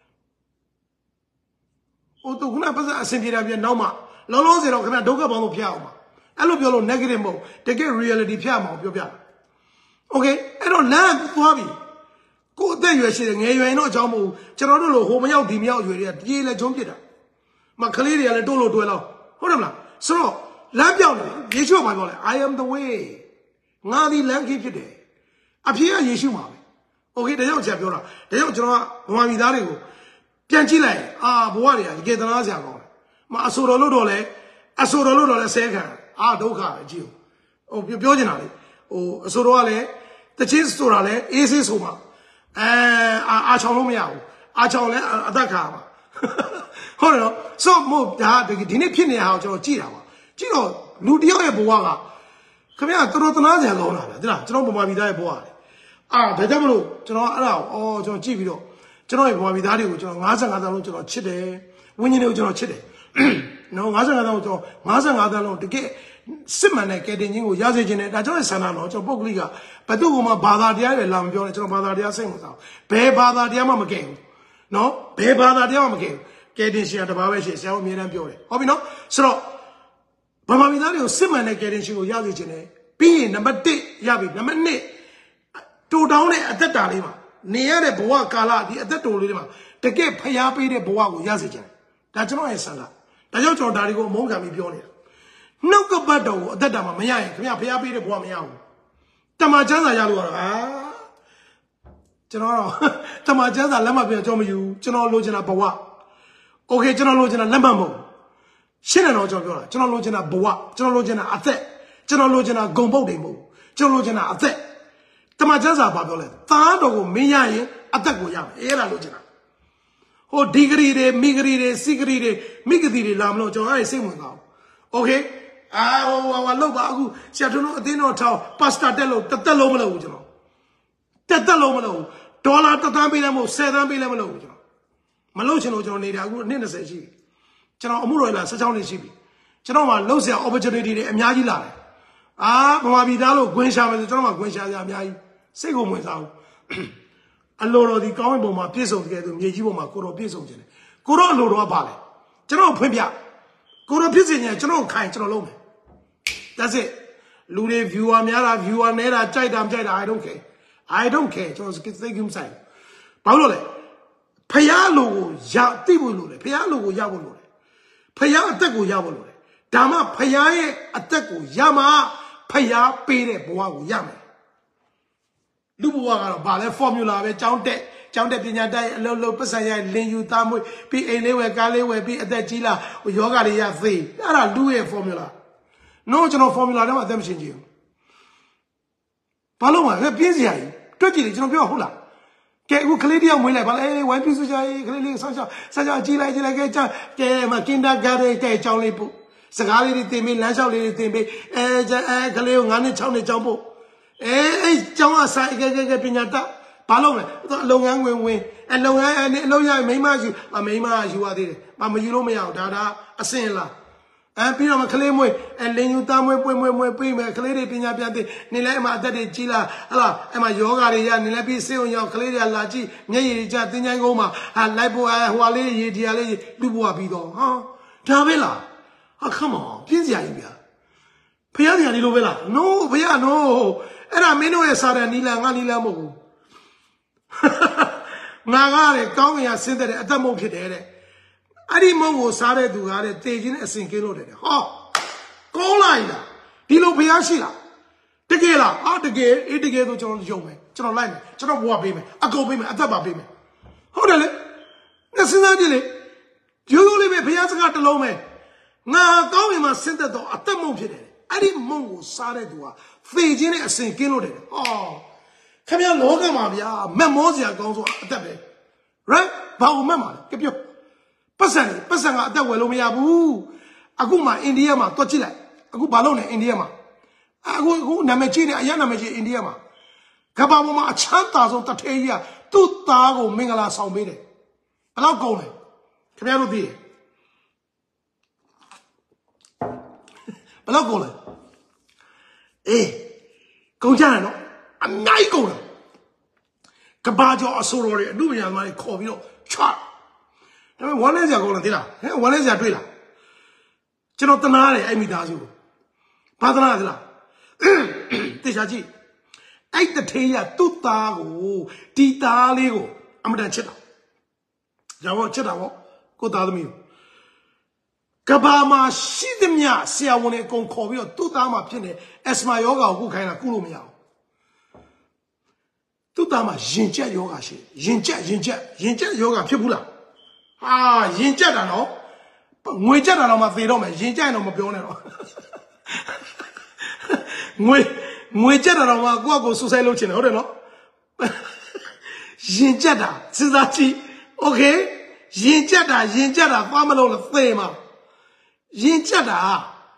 ဟိုသူခုနကပတ်စံအဆင်ပြေတာပြန်နောက်မှလုံးလုံးစေတော့ခင်ဗျာဒုက္ခပေါင်းလို့ဖျက်အောင်ပါအဲ့လိုပြောလို့ negative မဟုတ်တကယ် reality ဖျက်အောင်ပြောပြတာ okay အဲ့တော့လမ်းသွားပြီကိုအသက်ရွယ်ရှိတယ်ငယ်ရွယ်တော့အကြောင်းမဟုတ်ကျွန်တော်တို့လိုဟိုမရောက်ဒီမရောက်ရွယ်တွေကပြေးလဲကျုံးပြစ်တာမကလေးတွေကလည်းတိုးလို့တွဲလောက်ဟုတ်တယ်မလားဆိုတော့လမ်းပြောင်းတယ်ယေရှုကပြောလဲ I am the way ငါဒီလမ်းကြီးဖြစ်တယ်အဖြစ်ကယေရှုမှာပဲ okay ဒါကြောင့်ချက်ပြောတာဒါကြောင့်ကျွန်တော်ကဘဝမိသားတွေကိုပြန်ကြည့်လိုက်အာဘဝတွေကတကယ်သနာစရာကောင်းတယ်မအဆိုတော်လို့တော့လဲအဆိုတော်လို့တော့လဲဆဲခံအာဒုက္ခပဲကြည့်ဟိုပြောချင်တာလေဟိုအဆိုတော်ကလည်းတချင်းဆိုတာလဲအေးဆေးဆိုမှာအဲအာချောင်းလို့မရဘူးအာချောင်းလဲအသက်ခါပါဟုတ်တယ်နော်ဆိုမို့ဒါဒီနေ့ဖြစ်နေတာကိုကျွန်တော်ကြည့်တာပါကြည့်တော့လူတယောက်ရဲ့ဘဝကခင်ဗျာတော်တော်တနာစရာကောင်းတာဗျာဒီလားကျွန်တော်ဗမာပြည်သားရဲ့ဘဝလေအာဒါကြောင့်မလို့ကျွန်တော်အဲ့ဒါအော်ကျွန်တော်ကြည့်ပြီးတော့ကျွန်တော်ရဲ့ဗမာပြည်သားတွေကိုကျွန်တော်၅၅တန်းလုံးကျွန်တော်ချစ်တယ်ဝင်းကြီးတွေကိုကျွန်တော်ချစ်တယ်နော်၅၅တန်းလုံးကျွန်တော်၅၅တန်းလုံးတကယ်စစ်မှန်တဲ့ကယ်တင်ခြင်းကိုရစေခြင်းနဲ့ဒါကျွန်တော်ရဲ့ဆန္ဒတော့ကျွန်တော်ပုဂ္ဂလိကဘယ်သူ့ကမှဘာသာတရားတွေလာမပြောနဲ့ကျွန်တော်ဘာသာတရားစိတ်ဝင်စားဘယ်ဘာသာတရားမှမကဲဘူးနော်ဘယ်ဘာသာတရားမှမကဲဘူးကယ်တင်ရှင်တပါးပဲရှိဆရာတို့အမြဲတမ်းပြောတယ်ဟုတ်ပြီနော်ဆိုတော့ဗမာပြည်သားတွေကိုစစ်မှန်တဲ့ကယ်တင်ရှင်ကိုရစေခြင်းနဲ့ပြီးရင်နံပါတ်တစ်ရပြီနံပါတ်နှစ်တူတောင်းတဲ့အသက်တာလေးမှာနေရတဲ့ဘဝကာလဒီအသက်တိုလေးတွေမှာတကယ်ဖျားပေးတဲ့ဘဝကိုရစေခြင်းဒါကျွန်တော်ရဲ့ဆန္ဒဒါကြောင့်ကျွန်တော်ဒါတွေကိုအမုန်းခံပြီးပြောနေတာနှုတ်ကပတ်တော်ကိုအသက်တာမှာမရရင်ခင်ဗျာဖျားပေးတဲ့ဘဝမရဘူးတမန်ကျမ်းစာရလို့ကတော့အာကျွန်တော်တော့တမန်ကျမ်းစာလက်မှတ်ပြကျွန်တော်မယူကျွန်တော်လိုချင်တာဘဝโอเคကျွန်တော်လိုချင်တာလက်မှတ်မဟုတ်ရှင်းတယ်တော့ကျွန်တော်ပြောတာကျွန်တော်လိုချင်တာဘဝကျွန်တော်လိုချင်တာအသက်ကျွန်တော်လိုချင်တာဂုံပုတ်တွေမဟုတ်ကျွန်တော်လိုချင်တာအသက်တမန်ကျမ်းစာဘာပြောလဲသားတော်ကိုမင်းရရင်အသက်ကိုရမယ်အဲ့ဒါလိုချင်တာဟိုဒီဂရီတွေမိဂရီတွေစီဂရီတွေမိဂရီတွေလာမလို့ကျွန်တော်အဲ့စိတ်ဝင်စားအောင်โอเคအာဟိုဟိုလောက်ပါအခုဆရာတို့အတင်းတော်ထောင်းပတ်စတာတက်လို့တက်တက်လုံးမလုပ်ဘူးကျွန်တော်တက်တက်လုံးမလုပ်ဘူးဒေါ်လာတစ်သန်းပေးလည်းမဟုတ်ဆယ်သန်းပေးလည်းမလုပ်ဘူးကျွန်တော်မလုပ်ချင်လို့ကျွန်တော်နေတာအခုနှစ်၂၀ရှိပြီကျွန်တော်အမှုတော်လာ၁၆နှစ်ရှိပြီကျွန်တော်မှလှုပ်ဆရာ opportunity တွေအများကြီးလာတယ်အာဗမာပြည်သားလို့ဂွင်းရှာမယ်ဆိုကျွန်တော်မှဂွင်းရှာစရာအများကြီးစိတ်ကိုဝင်စားဘူးအလိုတော်ဒီကောင်းတဲ့ပုံမှာပြည့်စုံတဲ့သူမြေကြီးပုံမှာကိုတော်ပြည့်စုံခြင်းတယ်ကိုတော်အလိုတော်ကပါလေကျွန်တော်ဖွင့်ပြကိုတော်ဖြစ်စေခြင်းကျွန်တော်ခိုင်ကျွန်တော်လုပ်မယ်That's it လူတွေ viewer များတာ viewer နဲတာကြိုက်တာမကြိုက်တာ I don't care I don't care ကျွန်တော်စိတ်ကူးဆိုင်ဘာလို့လဲဖျားလူကိုရသိဖို့လို့လေဖျားလူကိုရဖို့လို့လေဖျားအသက်ကိုရဖို့လို့လေဒါမှဖျားရဲ့အသက်ကိုရမှဖျားပေးတဲ့ဘဝကိုရမယ်လူဘဝကတော့ဗာလဲ formula ပဲကြောင်းတက်ကြောင်းတက်ပညာတတ်အလုံးလုံးပတ်စံရလင်ယူသားမွေးပြီးအိမ်လေးဝယ်ကားလေးဝယ်ပြီးအသက်ကြီးလာယောဂတွေရသေးအဲ့ဒါလူရဲ့ formula no ကျွန်တော် formula ထဲမှာအသက်မရှင်ကြည့်ဘူးဘာလို့လဲပြင်းစရာကြီးတွက်ကြည့်လေကျွန်တော်ပြောဟုတ်လားကဲအခုကလေးတယောက်မွေးလိုက်ဗာလဲဝိုင်းပြစရာကြီးကလေးလေးဆောင်းဆောင်းဆောင်းဆောင်းကြီးလိုက်ကြီးလိုက်ကဲကြောင်းကဲမကင်တာဂါရဲကဲကြောင်းလေးပို့စကားလေးတွေတင်ပြီးလမ်းလျှောက်လေးတွေတင်ပြီးအဲအဲကလေးကို၅နှစ်၆နှစ်ကြောင်းပို့အဲအဲကျောင်းအဆိုင်ကဲကဲကဲပညာတတ်ဘာလို့လဲအလုပ်ငန်းဝင်ဝင်အလုပ်ငန်းအလုပ်ရမိမယူအမိမယူရသေးတယ်မမယူလို့မရအောင်ဒါဒါအစင်လားအဲပြီးတော့မကလေးမွေးအလင်းယူသားမွေးပွေးမွေးမွေးပြီးမယ်ကလေးတွေပညာပြန်သိနေလဲအမအသက်တွေကြီးလာဟလာအမယောဂတွေရနေလဲပြီးစေုံရောက်ကလေးတွေလာကြည့်မျက်ရည်တွေကျတင်းချိုင်းကုန်းမှာဟာလိုက်ဖို့ဟိုလေးရေဒီယာလေးလူဘွားပြီးတော့ဟာဒါပဲလားဟာ come on ပြင်းစရာကြီးဗျာဖျားစရာဒီလိုပဲလား no ဘုရား no အဲ့ဒါမင်းတို့ရဲ့စာရနီလာငါနီလာမဟုတ်ဘူးငါကားလေကောင်းကင်ကဆင်းတဲ့အသက်မုံဖြစ်တယ်တဲ့အဲ့ဒီမုံကိုစားတဲ့သူကတဲ့တေခြင်းနဲ့အစဉ်ကင်းလို့တယ်ဟောကောင်းလိုက်လားဒီလိုဘုရားရှိလားတကယ်လားအာတကယ်အေးတကယ်ဆိုကျွန်တော်ယုံမယ်ကျွန်တော်လိုက်မယ်ကျွန်တော်ဘဝပေးမယ်အကုန်ပေးမယ်အသက်ပါပေးမယ်ဟုတ်တယ်လေငါစဉ်းစားကြည့်လေရိုးရိုးလေးပဲဘုရားစကားတစ်လုံးပဲငါကောင်းကင်မှာဆင်းသက်တော့အသက်မုံဖြစ်တယ်အဲ့ဒီမုံကိုစားတဲ့သူကသေခြင်းနဲ့အစဉ်ကင်းလို့တယ်ဟောခင်ဗျာလောကမှာဗျာမက်မောစရာကောင်းဆိုအသက်ပဲ right ဘာလို့မက်မှာလဲကြပြောပတ်စံပတ်စံကအသက်ဝယ်လို့မရဘူးအခုမှအိန္ဒိယမှာတွက်ကြည့်လိုက်အခုဘာလို့လဲအိန္ဒိယမှာအခုအခုနာမည်ကြီးနေအရနာမည်ကြီးအိန္ဒိယမှာကဘာပေါ်မှာအချမ်းသာဆုံးတထေးကြီးကသူ့သားကိုမင်္ဂလာဆောင်ပေးတယ်ဘယ်တော့ကုန်လဲခင်ဗျားတို့သိတယ်ဘယ်တော့ကုန်လဲအေးကုန်ကြတယ်နော်အနိုင်ကုန်တယ်ကဘာကျော်အစိုးရတွေအမှုညာသမားတွေခေါ်ပြီးတော့ချာဒါပေမဲ့ဝမ်းလဲစရာကုန်လားသိလားဟဲ့ဝမ်းလဲစရာတွေ့လားကျွန်တော်တနာတယ်အဲ့မိသားစုဘာတနာလဲလားတေချာကြည့်အဲ့တထေးရသူ့သားကိုဒီသားလေးကိုအမတန်ချစ်တာရောချစ်တာပေါ့ကိုသားသမီးကိုကဘာမှာရှိသမျှဆရာဝန်တွေအကုန်ခေါ်ပြီးတော့သူ့သားမှာဖြစ်နေအက်စမာယောဂါကိုကုခိုင်းတာကုလို့မရအောင်သူ့သားမှာရင်ကျက်ယောဂါရှိရင်ကျက်ရင်ကျက်ရင်ကျက်ယောဂါဖြစ်ဘူးလားဟာရင်ကျက်တာနော်ငွေကျက်တာတော့မှသေတော့မယ်ရင်ကျက်ရင်တော့မပြောနဲ့တော့ငွေငွေကျက်တာတော့မှကိုယ့်ကိုဆူဆိုင်လုပ်ချင်တယ်ဟုတ်တယ်နော်ရင်ကျက်တာစဉ်းစားကြည့်โอเคရင်ကျက်တာရင်ကျက်တာသွားမလို့လားသေမှာရင်ကျက်တာ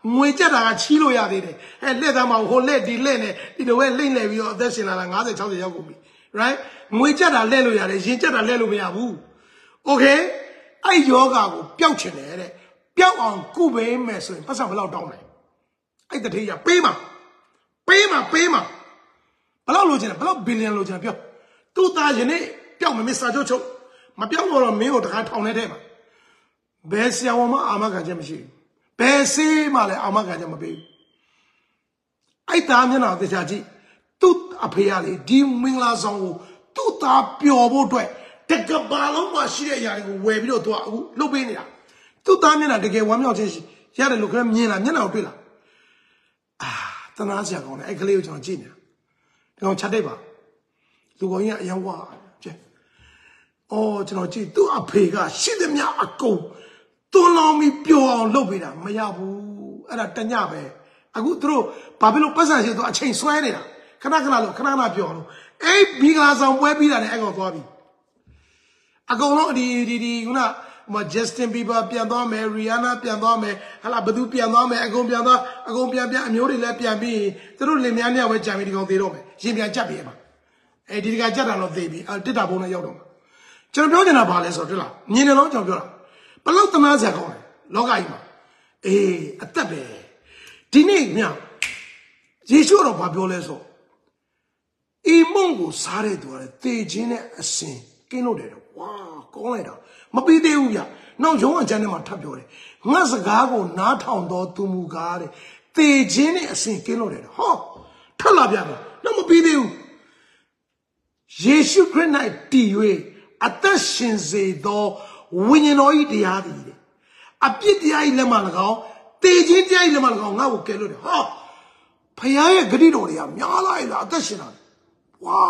ငွေကြက်တာကချီးလို့ရသေးတယ်အဲလက်သားမှာဟိုလက်ဒီလက်နဲ့ဒီလိုပဲလိမ့်လဲပြီးတော့အသက်ရှင်လာတာ၅၀ ၆၀ရောက်ကုန်ပြီ right ငွေကြက်တာလဲလို့ရတယ်ရင်ကြက်တာလဲလို့မရဘူး okay အဲ့ယောဂါကိုပျောက်ချင်တယ်တဲ့ပျောက်အောင်ကုပေးမယ်ဆိုရင်ပတ်စံဘယ်လောက်တောင်းလဲအဲ့တတိယပေးမှာပေးမှာပေးမှာဘယ်လောက်လိုချင်လဲဘယ်လောက်ဘီလီယံလိုချင်လဲပြောသူ့သားရင်နဲ့ပျောက်မမစ်စာချုပ်ချုပ်မပျောက်တော့မင်းကိုတခါထောင်နေတဲ့မှာဘယ်ဆရာဝန်မှအာမခံချက်မရှိဘူးဘယ်ဆေးမှလည်းအာမခံချက်မပေးဘူးအဲ့သားမျက်နှာသေချာကြည့်သူ့အဖေကလေဒီမင်္ဂလာဆောင်ကိုသူ့သားပျော်ဖို့အတွက်တကဘာလုံးမှာရှိတဲ့အရာတွေကိုဝယ်ပြီးတော့သူကအခုလှုပ်ပေးနေတာသူ့သားမျက်နှာတကယ်ဝမ်းမြောက်ခြင်းရတယ်လို့ခရက်မြင်လာမျက်နှာကိုတွေ့လာအာတနာစရာကောင်းတယ်အဲ့ကလေးကိုကျွန်တော်ကြည့်နေတာဒီကောင်ချက်တိတ်ပါလူကောင်ကြီးကအယောင်ဝါကျဲအော်ကျွန်တော်ကြည့်သူ့အဖေကရှိသမျှအကုန်သွန်းလောင်းပြီးပျော်အောင်လုပ်ပေးတာမရဘူးအဲ့ဒါတညပဲအခုသူတို့ဘာဖြစ်လို့ပတ်စံရှိတော့အချိန်ဆွဲနေတာခဏခဏလို့ခဏခဏပျော်လို့အဲ့ဘီဂလာဆောင်ပွဲပြီးတာနဲ့အဲ့ကောင်သွားပြီအကုန်လုံးဒီဒီဒီခုနဟို Justin Bieber ပြန်သွားမယ် Rihanna ပြန်သွားမယ်ဟာလာဘသူပြန်သွားမယ်အကုန်ပြန်သွားအကုန်ပြန်ပြန်အမျိုးတွေလည်းပြန်ပြီးသူတို့လင်မယားနှစ်ယောက်ပဲကြံပြီးဒီကောင်သေးတော့မယ်ရင်ပြန်ကြက်ပြီအဲ့မှာအဲဒီဒီကကြက်တာတော့သေးပြီအဲ့တစ်တာဘုံနဲ့ရောက်တော့မှာကျွန်တော်ပြောနေတာဘာလဲဆိုတော့တွေ့လားမြင်တယ်လို့ကျွန်တော်ပြောတာဘလောက်တနာစရာကောင်းလဲလောကကြီးမှာအေးအသက်ပဲဒီနေ့မြယေရှုတော်ဘာပြောလဲဆိုဤမုံကိုစားတဲ့သူကလည်းတေခြင်းနဲ့အစင်ကင်းလို့တယ်ဝါကောင်းလိုက်တာမပြီးသေးဘူးဗျနောက်ရုံးအကျန်းထဲမှာထပ်ပြောတယ်ငါစကားကိုနားထောင်တော်သူမူကားတဲ့တေခြင်းနဲ့အစင်ကင်းလို့တယ်ဟောထပ်လာပြန်ပြီတော့မပြီးသေးဘူးယေရှုခရစ်၌တည်၍အသက်ရှင်စေသောဝိညာဉ်တော်၏တရားသည်တဲ့အပြစ်တရား၏လက်မှ၎င်းတေခြင်းတရား၏လက်မှ၎င်းငါ့ကိုကယ်လို့တယ်ဟောဖခင်ရဲ့ဂရုတော်တွေကများလာရလားအသက်ရှင်တာဝါ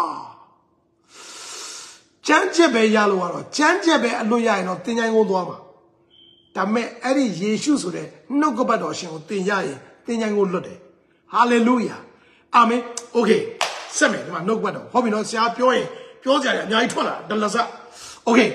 ကျမ်းချက်ပဲရလို့ကတော့ကျမ်းချက်ပဲအလွတ်ရရင်တော့တင်ချိုင်းကုန်းသွားမှာဒါမဲ့အဲ့ဒီယေရှုဆိုတဲ့နှုတ်ကပတ်တော်ရှင်ကိုတင်ရရင်တင်ချိုင်းကုန်းလွတ်တယ်ဟာလေလုယာအာမင်โอเคဆက်မယ်ဒီမှာနှုတ်ကပတ်တော်ဟုတ်ပြီနော်ဆရာပြောရင်ပြောကြတယ်အများကြီးထွက်လာဒလဆာโอเค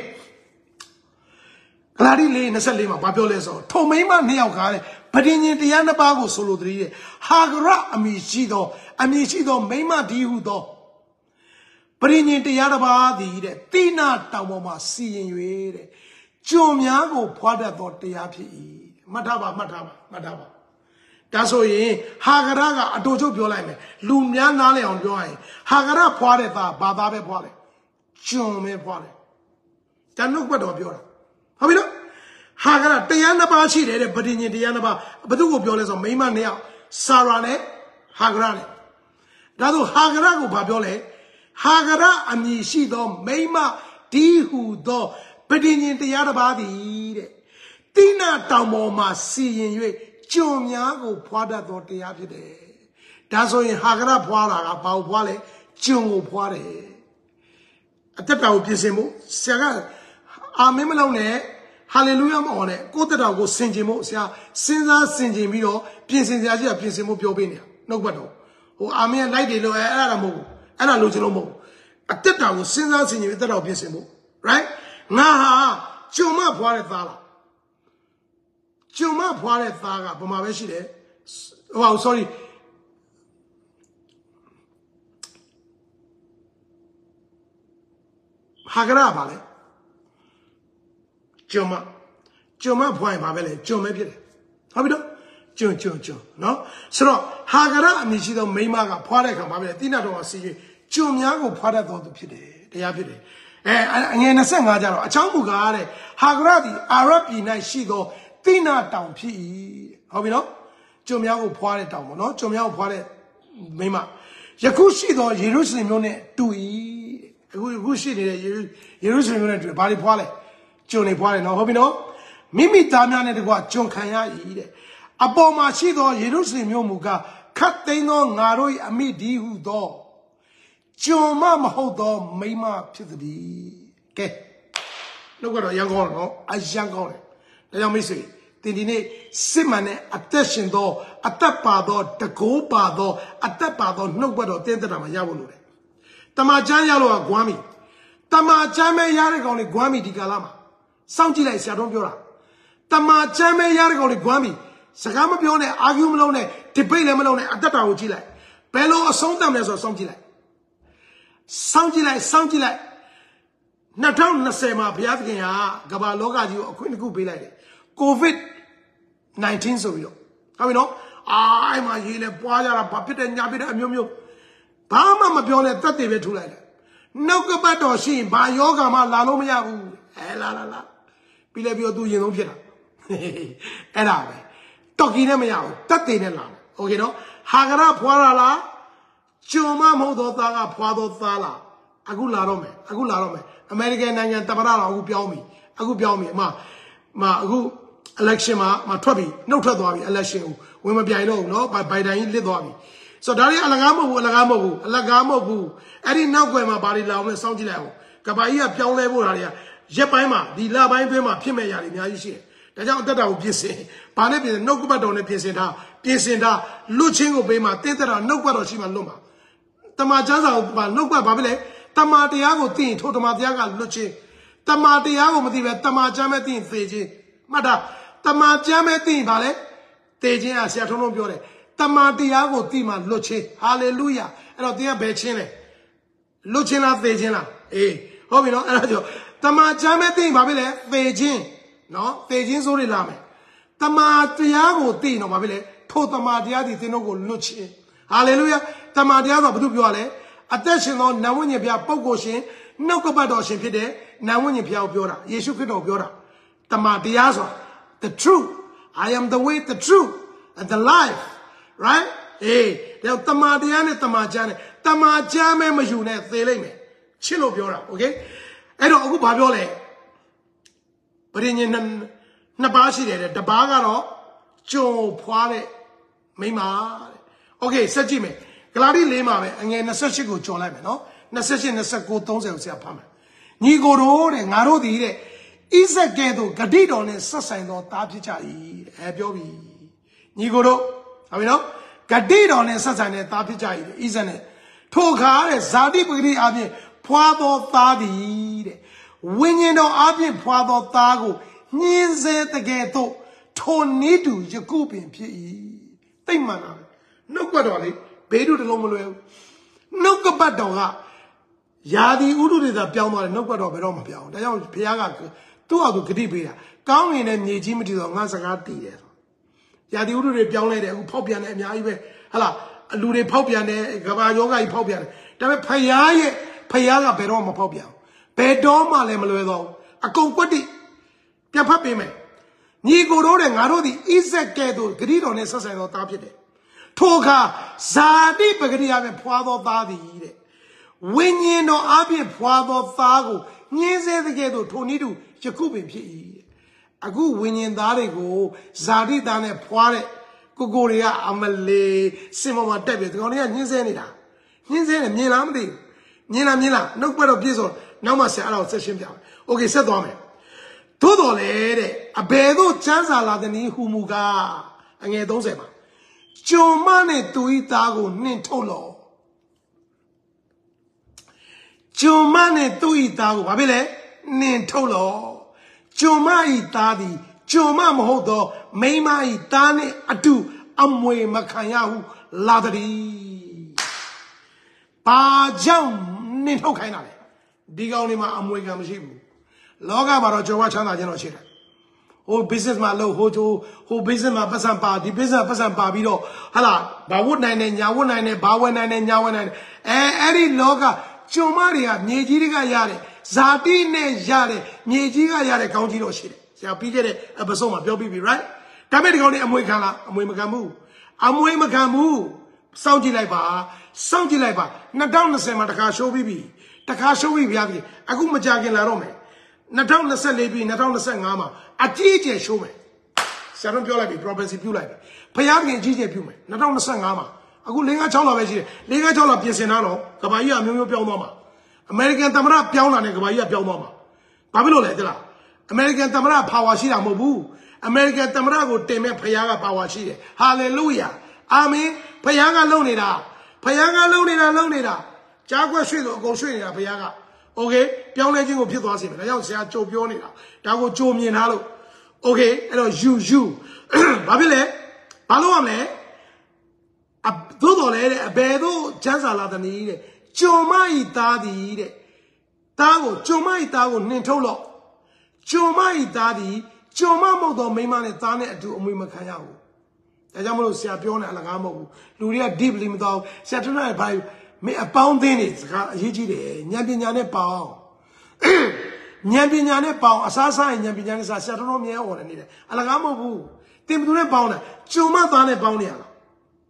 ဂလာတိလေး၂၄မှာဘာပြောလဲဆိုတော့ထုံမိန်းမနှစ်ယောက်ကားတဲ့ဗဒင်ញင်တရားနှစ်ပါးကိုဆိုလိုတည်းတဲ့ဟာဂရအမိရှိသောအမိရှိသောမိန်းမဒီဟုသောပရိညင်တရားတစ်ပါးသည်တဲ့တိနာတောင်ပေါ်မှာစီရင်၍တဲ့ကြုံများကိုဖွာတတ်သောတရားဖြစ်၏မှတ်ထားပါမှတ်ထားပါမှတ်ထားပါဒါဆိုရင်ဟာဂရကအတူချုပ်ပြောလိုက်မယ်လူများနားလည်အောင်ပြောရရင်ဟာဂရဖွာတဲ့သားဘာသားပဲဖွာတယ်ကြုံပဲဖွာတယ်တန်နှုတ်ဘတ်တော်ပြောတာဟုတ်ပြီနော်ဟာဂရတရားနှစ်ပါးရှိတယ်တဲ့ဗဒင်ញင်တရားနှစ်ပါးဘသူကိုပြောလဲဆိုမိန်းမနှစ်ယောက်ဆာရာနဲ့ဟာဂရနဲ့ဒါဆိုဟာဂရကိုဘာပြောလဲဟာဂရအမည်ရှိသောမိန်းမဒီဟုသောဗဒင်ញင်တရားတစ်ပါးသည်တဲ့တိနာတောင်ပေါ်မှာစီရင်၍ကြုံများကိုဖွာတတ်သောတရားဖြစ်တယ်ဒါဆိုရင်ဟာဂရဖွာတာကဘာကိုဖွာလဲကြုံကိုဖွာတယ်အသက်တာကိုပြင်ဆင်ဖို့ဆရာကအာမင်မလုပ်နဲ့ဟာလေလုယာမအောင်နဲ့ကိုယ့်တက်တာကိုဆင်ခြင်ဖို့ဆရာစဉ်းစားဆင်ခြင်ပြီးတော့ပြင်ဆင်စရာကြီးကပြင်ဆင်ဖို့ပြောပေးနေတာနှုတ်ဘတ်တော်ဟိုအာမင်လိုက်တယ်လို့အဲ့အဲ့ဒါမဟုတ်ဘူးအဲ့ဒါလို့ကျွန်တော်မဟုတ်ဘူးအတက်တာကိုစဉ်းစားဆင်ခြင်ပြီးတက်တာကိုပြင်ဆင်ဖို့ right ငါဟာကြုံမဖွာတဲ့သားလားကြုံမဖွာတဲ့သားကဘယ်မှာပဲရှိတယ်ဟို sorry ဟာဂရပါလေကြုံမကြုံမဖွာရင်ဘာပဲလဲကြုံမဲဖြစ်တယ်ဟုတ်ပြီနော်ကြုံကြုံကြုံနော်ဆိုတော့ဟာဂရအမည်ရှိသောမိန်းမကဖွာတဲ့အခါဘာပဲလဲတိနာတော်ကစီရင်ကြုံများကိုဖွာတတ်တော်သူဖြစ်တယ်တရားဖြစ်တယ်အဲအငယ်၂၅ကျတော့အချောင်းမူကားတဲ့ဟာဂရသည်အာရပြည်၌ရှိသောတိနာတောင်ဖြစ်၏ဟုတ်ပြီနော်ကြုံများကိုဖွာတဲ့တောင်ပေါ့နော်ကြုံများကိုဖွာတဲ့မိန်းမယခုရှိသောယေရုရှလင်မြို့နဲ့တူ၏အခုအခုရှိနေတဲ့ယေရုရှလင်မြို့နဲ့တူဘာတွေဖွာလဲကြုံနေဖွာတယ်နော်ဟုတ်ပြီနော်မိမိသားများနဲ့တကွကြုံခံရ၏တဲ့အပေါ်မှာရှိသောယေရုရှလင်မြို့မူကားခတ်သိမ်းသောငါတို့၏အမိဒီဟုသောကြုံမမဟုတ်သောမိမဖြစ်သည်ကဲနှုတ်ကတော့ရန်ကောင်းတယ်နော်အရန်ကောင်းတယ်ဒါကြောင့်မိတ်ဆွေတင်ဒီနေ့စစ်မှန်တဲ့အသက်ရှင်သောအသက်ပါသောတကိုးပါသောအသက်ပါသောနှုတ်ဘတ်တော်တင်းသက်တာမှာရဖို့လိုတယ်တမန်ကျမ်းရလို့ကဂွမ်းပြီတမန်ကျမ်းပဲရတဲ့ကောင်လေးဂွမ်းပြီဒီကာလမှာစောင့်ကြည့်လိုက်ဆရာတော်ပြောတာတမန်ကျမ်းပဲရတဲ့ကောင်လေးဂွမ်းပြီ Sagama Pione, argue Malone, debate Malone at the Tawchila. Bello, a sound them as a soundila. Soundila, soundila. Natown Nasema, Piatia, Gabaloga, you couldn't go be like COVID nineteen so you. How you know? I'm a healer, Poya, Puppet and Yabit and Yum. Pama Mapione, thirty way to like. No go back to she, by yoga, ma la lomia, la la la. Believe you do you know, Peter. And I. Talking them out, that they don't okay, no? Hagara Puarala, Chuma Modo Tala, Puado Thala, Agularome, Agularome, American and Tabarala, who piao me, Agu piao me, ma, ma, who election, ma, ma, Toby, no Toby, election, women be I know, no, by by the Lidori. So Dari Alagamo, Alagamo, Alagamo, Eddie now go my body loud and sound level, Cabaya piao level area, Jepaima, the Labai Bema, Pimea, Yashi. That I will be saying, Panabi, no good on a Piesenta, Piesenta, Luchin Obema, Teta, no Guadoshima Luma. Tamajaza, no Babile, Tamatiago Tin, Totomatiaga, Luci, Tamatiago Motiva, Tamajametin, Feji, Mada, Tamajametin, Vale, Teji, Asiatono Biore, Tamatiago Tima, Luci, Hallelujah, and of dear Bechine, Lucina Fejina, eh, Hobino, Tamajametin, Babile, Fejin. No, Fejin sorry lame. Tamatiago Tino Babile, Totamadia di Tinogo Luci. Hallelujah. Tamadiago Buduale. Attention on Nawunya Pia Pogoshin, no Cobadoshin Pide, Nawunya Pia Biora, Yeshu Pido Biora. Tamadiazo, the truth. I am the way, the truth, and the life. Right? Eh, they'll Tamadiane, Tamajane, Tamajame Majune, Theleme. Chilo Biora, okay? I don't go Babiole. But in Nabashi, the Bagaro, Joe Poire, Mima. Okay, Sajime, Gladi Lima, and then Nasashigo Jolame, no? Nasashi Nasako Tonze Siapama. Nigoro and Naro di Isa Gedo, Gadido, and Sasano Tapichai, Abiobi. Nigoro, I mean, Gadido and Sasane Tapichai, isn't it? Toka, Zadi Budi Abi, Puado Tadi. When you know Abin Puado Tago, Ninze the ghetto, Tonidu, Jacobin P. Timana. No Guadoli, Bedu the Lomolo. No Gabadoga. Yadi Udu the Piano, no Guado Beroma Piano. They are Piaga, two out of Gribia. Come in and Nijimity of Masagati. Yadi Udu the Piano, who Popian and Yaive, Hala, Lude Popian, Gavayoga Popian. There Payaye, Payaga Beroma Popian. Pedoma Lemuelo, a conquati, Piapapime. Nigo and Arodi is a ghetto, Grido Necessano Tapide. Toga, Zadi Pagria Puado Dadi. When ye know Abi Puado Fago, Nize the ghetto, Tonidu, Jacobin P. A good winning Darigo, Zadi Dane Puare, Gogoria, Amale, Simoma David, Gonia, Nizenida. Nizen, Nilamdi, Nina Mila, no better piso. No más se hará usted siempre. Ok, se tome. Todo le a pedo chanza la de ni humuga. En el don sema. Chumane tuitago nintolo. Chumane tuitago. Babile nintolo. Chuma itadi. Chuma mohodo. Meima itane atu. Amwe makanyahu ladri. Pa jam ninto kainale. Diga ma amwe ga mashibu loga baro jowa chana jeno chira ho business ma lo ho jo ho business ma pasan pa di business pasan pa bi do hala ba wut nai ne nya wut nai ne ba wet nai ne nya wet nai eh eri loga chuma ri ga mye ji ri ga yare zati ne yare mye ji ga yare kaung ji do shi de sia pi ke de episode ma pyo pi bi right da me di kaung ni amwe khan la amwe ma kan mu amwe ma kan mu saung ji lai ba saung ji lai ba twenty twenty ma taka show bi bi Taka show we have it. I go Majagan La Rome. Natal the Salabi, Natal the Sangama. A G J show me. Seven Pula be property Pula. Payag G J Pume. Natal the Sangama. I go Linga Chola Vegi. Linga Chola Piacenano. Cabaya Mumu Pianoma. American Tamara Piana and Cabaya Pianoma. Pablo Ledra. American Tamara Pawashira Mobu. American Tamara go Teme Payaga Pawashire. Hallelujah. Amen. Payaga Lonida. Payaga Lonida Lonida. Jagua Shrido go Shriya Payaga. Okay, Piano of Pitosim. I don't say I told Pionina. Dago Jomi and Hallo. Okay, hello, you, you. Babile, ဘာလို့ရမလဲအသို့တော်လဲတဲ့အဘယ်သို့ချမ်းသာလာတဲ့နည်းတဲ့ကျုံမဤသားသည်တဲ့သားကိုကျုံမဤသားကိုနှင်ထုတ်လို့ကျုံမဤသားသည်ကျုံမမဟုတ်တော့မိမနဲ့သားနဲ့အတူအမွေမခံရဘူးဒါကြောင့်မလို့ဆရာပြောနေအလကားမဟုတ်ဘူးလူတွေက deeply မတော့ဆရာထွန်းနဲ့ဘာမင်းအပေါင်းအသင်းတွေစကားအရေးကြီးတယ်ဉာဏ်ပညာနဲ့ပေါင်းဉာဏ်ပညာနဲ့ပေါင်းအစားစားရင်ဉာဏ်ပညာနဲ့စားဆရာထွန်းတို့မြဲဟောတယ်နေတယ်အလကားမဟုတ်ဘူးတင်ဘသူနဲ့ပေါင်းတယ်ကျုံမသားနဲ့ပေါင်းနေရလား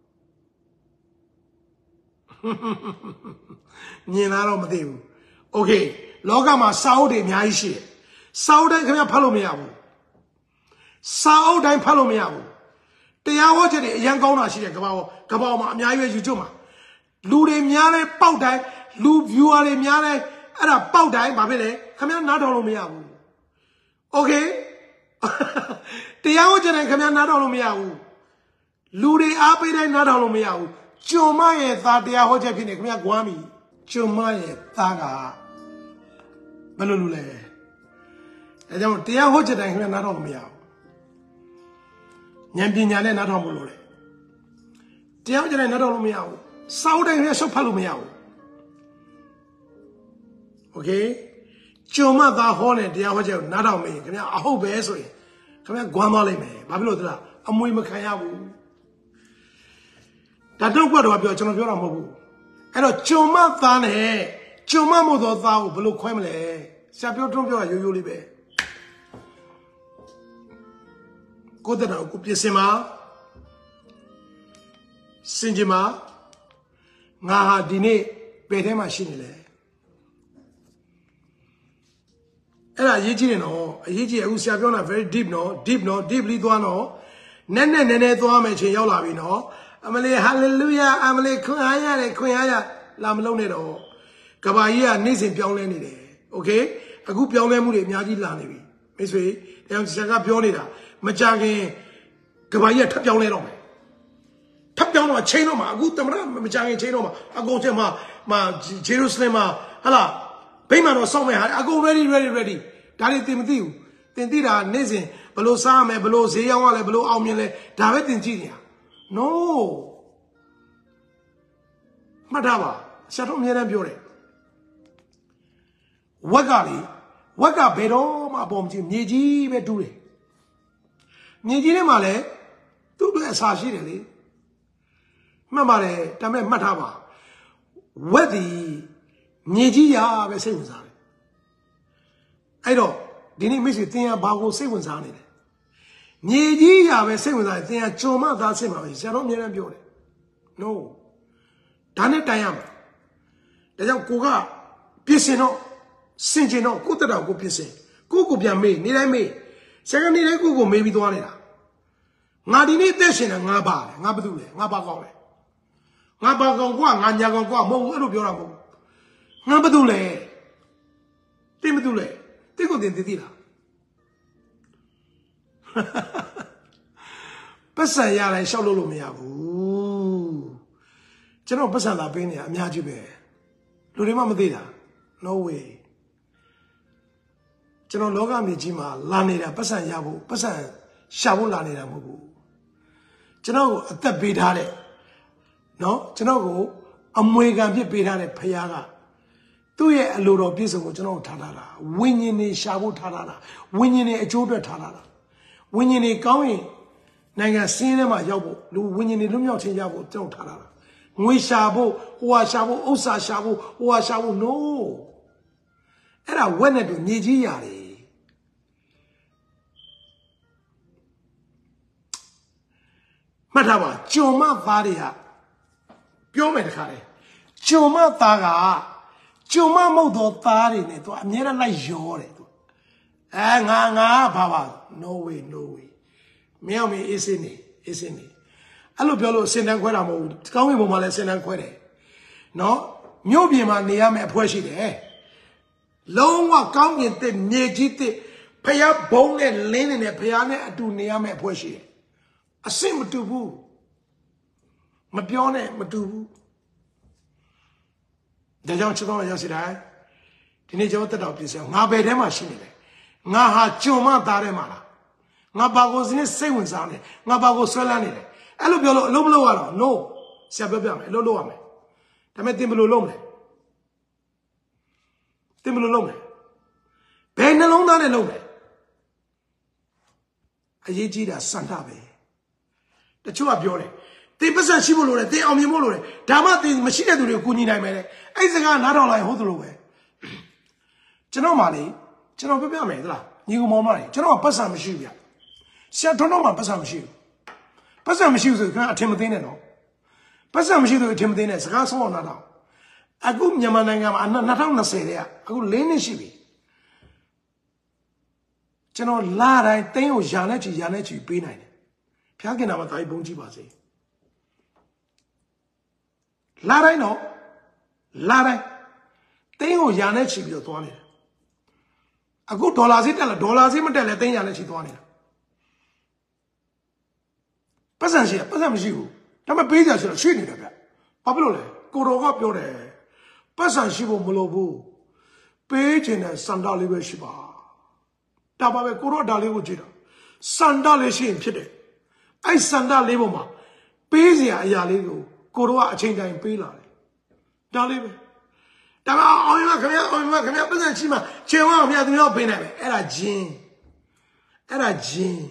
မြင်လာတော့မသိဘူးโอเคလောကမှာစာအုပ်တွေအများကြီးရှိတယ်စာအုပ်တိုင်းခင်ဗျဖတ်လို့မရဘူးစာအုပ်တိုင်းဖတ်လို့မရဘူးတရားဟောချက်တွေအရန်ကောင်းတာရှိတယ်ကဘာပေါ်ကဘာပေါ်မှာအများကြီးပဲ YouTube မှာလူတွေများလဲပေါက်တိုင်းလူ viewer တွေများလဲအဲ့ဒါပေါက်တိုင်းဘာဖြစ်လဲခင်ဗျနားထောင်လို့မရဘူးโอเคတရားဟောချက်တိုင်းခင်ဗျနားထောင်လို့မရဘူးလူတွေအားပေးတိုင်းနားထောင်လို့မရဘူးကျုံမရဲ့သားတရားဟောချက်ဖြစ်နေခင်ဗျကွမ်းပြီကျုံမရဲ့သားကဘယ်လိုလုပ်လဲအဲကြောင့်တရားဟောချက်တိုင်းခင်ဗျနားထောင်လို့မရဘူးဉာဏ်ပညာနဲ့နားထောင်ဖို့လိုတယ်တရားဟောချက်တိုင်းနားထောင်လို့မရဘူးစာအုပ်တိုင်းခင်ဗျရှုပ်ဖတ်လို့မရဘူးโอเคကျုံမသားဟောတဲ့တရားဟောချက်ကိုနားထောင်မေးခင်ဗျအဟုတ်ပဲဆိုရင်ခင်ဗျကွမ်းသွားလိမ့်မယ်ဘာဖြစ်လို့လဲအမွေမခံရဘူးဒါတော့ကတော့ပြောကျွန်တော်ပြောတာမဟုတ်ဘူးအဲ့တော့ကျုံမသားနဲ့ကျုံမမို့သောသားကိုဘယ်လိုခွဲမလဲဆရာပြောတွန်းပြောတာရိုးရိုးလေးပဲကိုတဲ့တော်ကိုပြစ်စင်မှာစင်ကြမှာငါဟာဒီနေ့ဘယ်ထဲမှာရှိနေလဲအဲ့ဒါအရေးကြီးတယ်နော်အရေးကြီးအခုဆရာပြောတာ very deep နော် deep နော် deeply သွားနော်နက်နက်နည်းနည်းသွားမယ်ချိန်ရောက်လာပြီနော်အမလေး hallelujah အမလေးခွန်အားရတယ်ခွန်အားရလာမလုံးနဲ့တော့ကဘာကြီးကနေ့စဉ်ပြောင်းလဲနေတယ်โอเคအခုပြောင်းလဲမှုတွေအများကြီးလာနေပြီမိတ်ဆွေတရားဆရာကပြောနေတာမကြခင်ကဘာကြီးကထပ်ပြောင်းလဲတော့မယ်ထပ်ပြောင်းတော့ချိန်တော့မှာအခုတမရမကြခင်ချိန်တော့မှာအကုန်ချိန်မှာမှာဂျေရုဆလင်မှာဟာလားဗိမာန်တော်စောင့်မဲ့ဟာအကုန် ready ready ready ဒါတွေသင်မသိဘူးသင်သိတာနေ့စဉ်ဘလို့စားမယ်ဘလို့ဈေးရောက်ရလဲဘလို့အောင်မြင်လဲဒါပဲသင်ကြည့်နေတာno မှတ်ထားပါဆရာတော်အမြဲတမ်းပြောတယ်ဝက်ကလေဝက်ကဘယ်တော့မှအပေါ်မကြည့်မြေကြီးပဲတူးတယ်မြေကြီးထဲမှာလည်းသူ့အတွက်အစာရှိတယ်လေမှတ်ပါတယ်ဒါပေမဲ့မှတ်ထားပါဝက်ဒီမြေကြီးရာပဲစိတ်ဝင်စားတယ်အဲ့တော့ဒီနေ့မိတ်ဆွေသင်ရဘာကိုစိတ်ဝင်စားနေလဲမြေကြီးရာပဲစိတ်ဝင်စားတယ်သင်ကကြုံမသားစိတ်မှာပဲဆရာတော်အမြဲတမ်းပြောတယ် no ဒါနဲ့တိုင်ရမှာဒါကြောင့်ကိုကပြစ်စင်တော့စင်ကျင်တော့ကိုတက်တော်ကိုပြစ်စင်ကိုကိုပြန်မေးနေတိုင်းမေးဆရာကနေတိုင်းကိုကိုမေးပြီးသွားနေတာငါဒီနေ့တက်ရှင်တာငါပါတယ်ငါဘာလုပ်လဲငါဘာကောင်းလဲငါဘာကောင်းကွာငါညာကောင်းကွာမဟုတ်ဘူးအဲ့လိုပြောတာမဟုတ်ဘူးငါဘာလုပ်လဲတိမလုပ်လဲတိကိုတင်တည်တည်လားပတ်စံရတိုင်းရှောက်လို့လို့မရဘူးကျွန်တော်ပတ်စံလာပေးနေတာအများကြီးပဲလူတွေမှမသိတာ no way ကျွန်တော်လောကမြေကြီးမှာလာနေတာပတ်စံရဖို့ပတ်စံရှာဖို့လာနေတာမဟုတ်ဘူးကျွန်တော်ကိုအသက်ပေးထားတဲ့နော်ကျွန်တော်ကိုအမွေခံဖြစ်ပေးထားတဲ့ဖခင်ကသူ့ရဲ့အလိုတော်ပြည့်စုံကိုကျွန်တော်ထားထားတာဝိညာဉ်တွေရှာဖို့ထားထားတာဝိညာဉ်တွေအကျိုးအတွက်ထားထားတာဝိညာဉ်တွေကောင်းရင်နိုင်ငံစင်းထဲမှာရောက်ဖို့လူဝိညာဉ်တွေလွတ်မြောက်ခြင်းရဖို့ကျွန်တော်ထားထားတာငွေရှာဖို့ဟိုဟာရှာဖို့ဥစ္စာရှာဖို့ဟိုဟာရှာဖို့ no အဲ့ဒါဝက်နဲ့တူမြေကြီးရတယ်မှတ်ထားပါကြုံမသားတွေကပြောမယ်တခါလေကြုံမသားကကြုံမမဟုတ်သောသားတွေနဲ့သူအမြဲတမ်းလိုက်ရောတယ်သူအဲငါငါဘာပါ no way no way မင်းမင်းအေးစင်းနေအေးစင်းနေအဲ့လိုပြောလို့စင်တန်းခွဲတာမဟုတ်ဘူးကောင်းကင်ဘုံမှာလည်းစင်တန်းခွဲတယ်နော်မြို့ပြင်မှာနေရမယ့်အဖွဲရှိတယ်လုံးဝကောင်းကင်တဲ့မြေကြီးတဲ့ဖျားဘုံနဲ့လင်းနေတဲ့ဖျားနဲ့အတူနေရမယ့်အဖွဲရှိတယ်အဆင့်မတူဘူးမပြောနဲ့မတူဘူးဒါကြောင့်ကျွန်တော်ရောက်စီတိုင်းဒီနေ့ကျွန်တော်တက်တော်ပြည့်စုံငါဘယ်ထဲမှာရှိနေလဲငါဟာကြုံမသားထဲမှာလားငါဘာကိုစနေစိတ်ဝင်စားနေငါဘာကိုဆွဲလန်းနေလဲအဲ့လိုပြောလို့အလုံးမလုံးရတော့ no ဆရာပြောပြမယ်အလုံးလုံးရမယ်ဒါပေမဲ့တင်ဘယ်လိုလုံးမလဲတင်ဘယ်လိုလုံးမလဲဘယ်နှလုံးသားနဲ့လုံးလဲအရေးကြီးတာစန္ဒပဲတချို့ကပြောတယ်တင်ပတ်စံရှိဖို့လိုတယ်တင်အောင်မြင်ဖို့လိုတယ်ဒါမှတင်မရှိတဲ့သူတွေကိုကူညီနိုင်မယ်လေအဲ့စကားနားထောင်လိုက်ဟုတ်သလိုပဲကျွန်တော်မှလေကျွန်တော်ပြပြမယ်သလားညီကောင်မောင်မတွေကျွန်တော်ကပတ်စံမရှိဘူးဗျဆရာထွန်းတော့မှပတ်စံမရှိဘူးပတ်စံမရှိဘူးဆိုခင်ဗျာအထင်မသေးနဲ့နော်ပတ်စံမရှိသူအထင်မသေးနဲ့စကားဆုံးအောင်နားထောင်အခုမြန်မာနိုင်ငံမှာ၂၀၂၀တဲ့အခု၄နှစ်ရှိပြီကျွန်တော်လာတိုင်းတင်းကိုယာနဲ့ချီယာနဲ့ချီပေးနိုင်တယ်ဖျားခင်တာမှာတာကြီးဘုံကြည့်ပါစေလာတိုင်းတော့လာတိုင်းတင်းကိုယာနဲ့ချီပြီးတော့သွားနေတယ်အခုဒေါ်လာဈေးတက်လာဒေါ်လာဈေးမတက်လဲတင်းယာနဲ့ချီသွားနေတာပတ်စံရှိရပတ်စံမရှိဘူးဒါပေမဲ့ပေးကြဆိုတော့ရွှေ့နေတယ်ဗျဘာဖြစ်လို့လဲကိုတော်ကပြောတယ်ပတ်စံရှိဖို့မလိုဘူးပေးခြင်းနဲ့စန္ဒလေးပဲရှိပါဒါပါပဲကိုတော်ဒါလေးကိုကြည့်တော့စန္ဒလေးရှိရင်ဖြစ်တယ်အဲ့စန္ဒလေးပေါ်မှာပေးစရာအရာလေးကိုကိုတော်ကအချိန်တိုင်းပေးလာတယ်ဒါလေးပဲဒါမှအောင်ရခင်ဗျာအောင်ရခင်ဗျာပတ်စံရှိမှခြေဝါခင်ဗျာသူများပေးနိုင်မယ်အဲ့ဒါဂျင်းအဲ့ဒါဂျင်း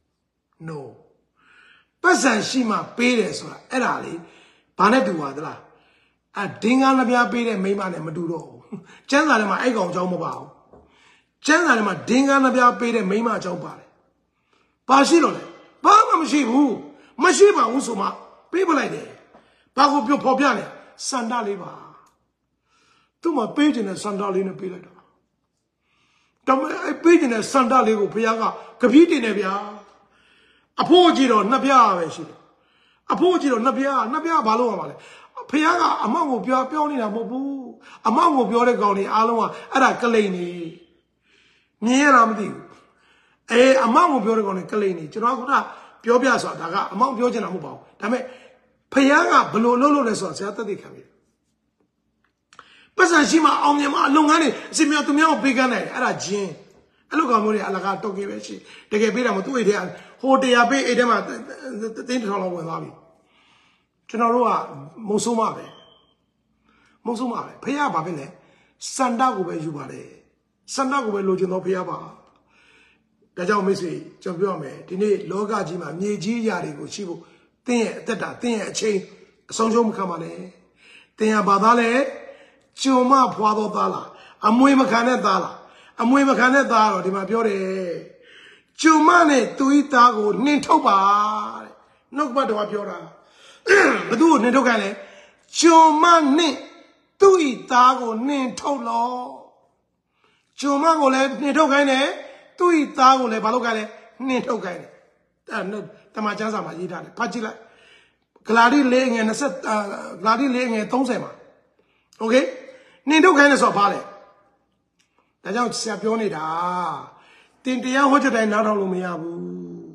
noပတ်စံရှိမှပေးတယ်ဆိုတာအဲ့ဒါလေဘာနဲ့တူပါသလားအဒင်းကားနှပြပေးတဲ့မိမနဲ့မတူတော့ဘူးကျန်းစာထဲမှာအဲ့ကောင်အကြောင်းမပါဘူးကျန်းစာထဲမှာဒင်းကားနှပြပေးတဲ့မိမအကြောင်းပါတယ်ဘာရှိလို့လဲဘာမှမရှိဘူးမရှိပါဘူးဆိုမှပေးပလိုက်တယ်ဘာကိုပြောဖော်ပြလဲစန္ဒလေးပါသူ့မှာပေးခြင်းနဲ့စန္ဒလေးနဲ့ပေးလိုက်တာဒါပေမဲ့အဲ့ပေးခြင်းနဲ့စန္ဒလေးကိုဘုရားကကပီးတင်တယ်ဗျာအဖို့ကြည့်တော့နှစ်ပြားပဲရှိတယ်အဖို့ကြည့်တော့နှစ်ပြားနှစ်ပြားဘာလို့ရမှာလဲဖះကအမောက်ကိုပြောပြောနေတာမဟုတ်ဘူးအမောက်ကိုပြောတဲ့ကောင်တွေအားလုံးကအဲ့ဒါကလိန်နေမြင်ရတာမသိဘူးအေးအမောက်ကိုပြောတဲ့ကောင်တွေကလိန်နေကျွန်တော်ကပြောပြဆိုတာဒါကအမောက်ပြောချင်တာမဟုတ်ပါဘူးဒါပေမဲ့ဖះကဘလို့လုပ်လို့လဲဆိုတာဆရာသက်သေခံပြီပတ်စံရှိမှအောင်မြင်မှအလုပ်ငန်းတွေအစီအမံသူများကိုပေးကမ်းနိုင်တယ်အဲ့ဒါဂျင်းအဲ့လိုကောင်မျိုးတွေအလကားတုတ်ကြီးပဲရှိတကယ်ပေးတာမသူ့အိတ်ထဲဟိုတရားပေးအိတ်ထဲမှာတင်းတစ်ထောင်လောက်ဝင်သွားပြီကျွန်တော်တို့ကမုံဆိုးမပဲမုံဆိုးမပဲဖះဘာဖြစ်လဲစန္ဒကိုပဲယူပါတယ်စန္ဒကိုပဲလိုချင်တော့ဖះပါဒါကြောင့်မိတ်ဆွေကျွန်တော်ပြောမယ်ဒီနေ့လောကကြီးမှာမြေကြီးအရာတွေကိုရှိဖို့တင်းရဲ့အသက်တာတင်းရဲ့အချိန်အဆုံးရှုံးမခံပါနဲ့တင်းရပါသားလဲကျုံမဖွာတော့သားလားအမွေမခံတဲ့သားလားအမွေမခံတဲ့သားတော့ဒီမှာပြောတယ်ကျုံမနဲ့သူဤသားကိုနှင်ထုတ်ပါတဲ့နှုတ်ဘတ်တော်ပြောတာဘသူ့ကိုနှင်ထုတ်ခိုင်းလဲကျုံမနဲ့သူ့ဤသားကိုနှင်ထုတ်လို့ကျုံမကိုလည်းနှင်ထုတ်ခိုင်းတယ်သူ့ဤသားကိုလည်းဘာလုပ်ခိုင်းလဲနှင်ထုတ်ခိုင်းတယ်အဲ့တမန်ကျမ်းစာမှာရေးထားတယ်ဖတ်ကြည့်လိုက်ဂလာတိ၄ငယ်၂၀ဂလာတိ၄ငယ်၃၀မှာโอเคနှင်ထုတ်ခိုင်းတယ်ဆိုတော့ဘာလဲဒါကြောင့်ဆရာပြောနေတာတင်တရားဟောချက်တိုင်းနားထောင်လို့မရဘူး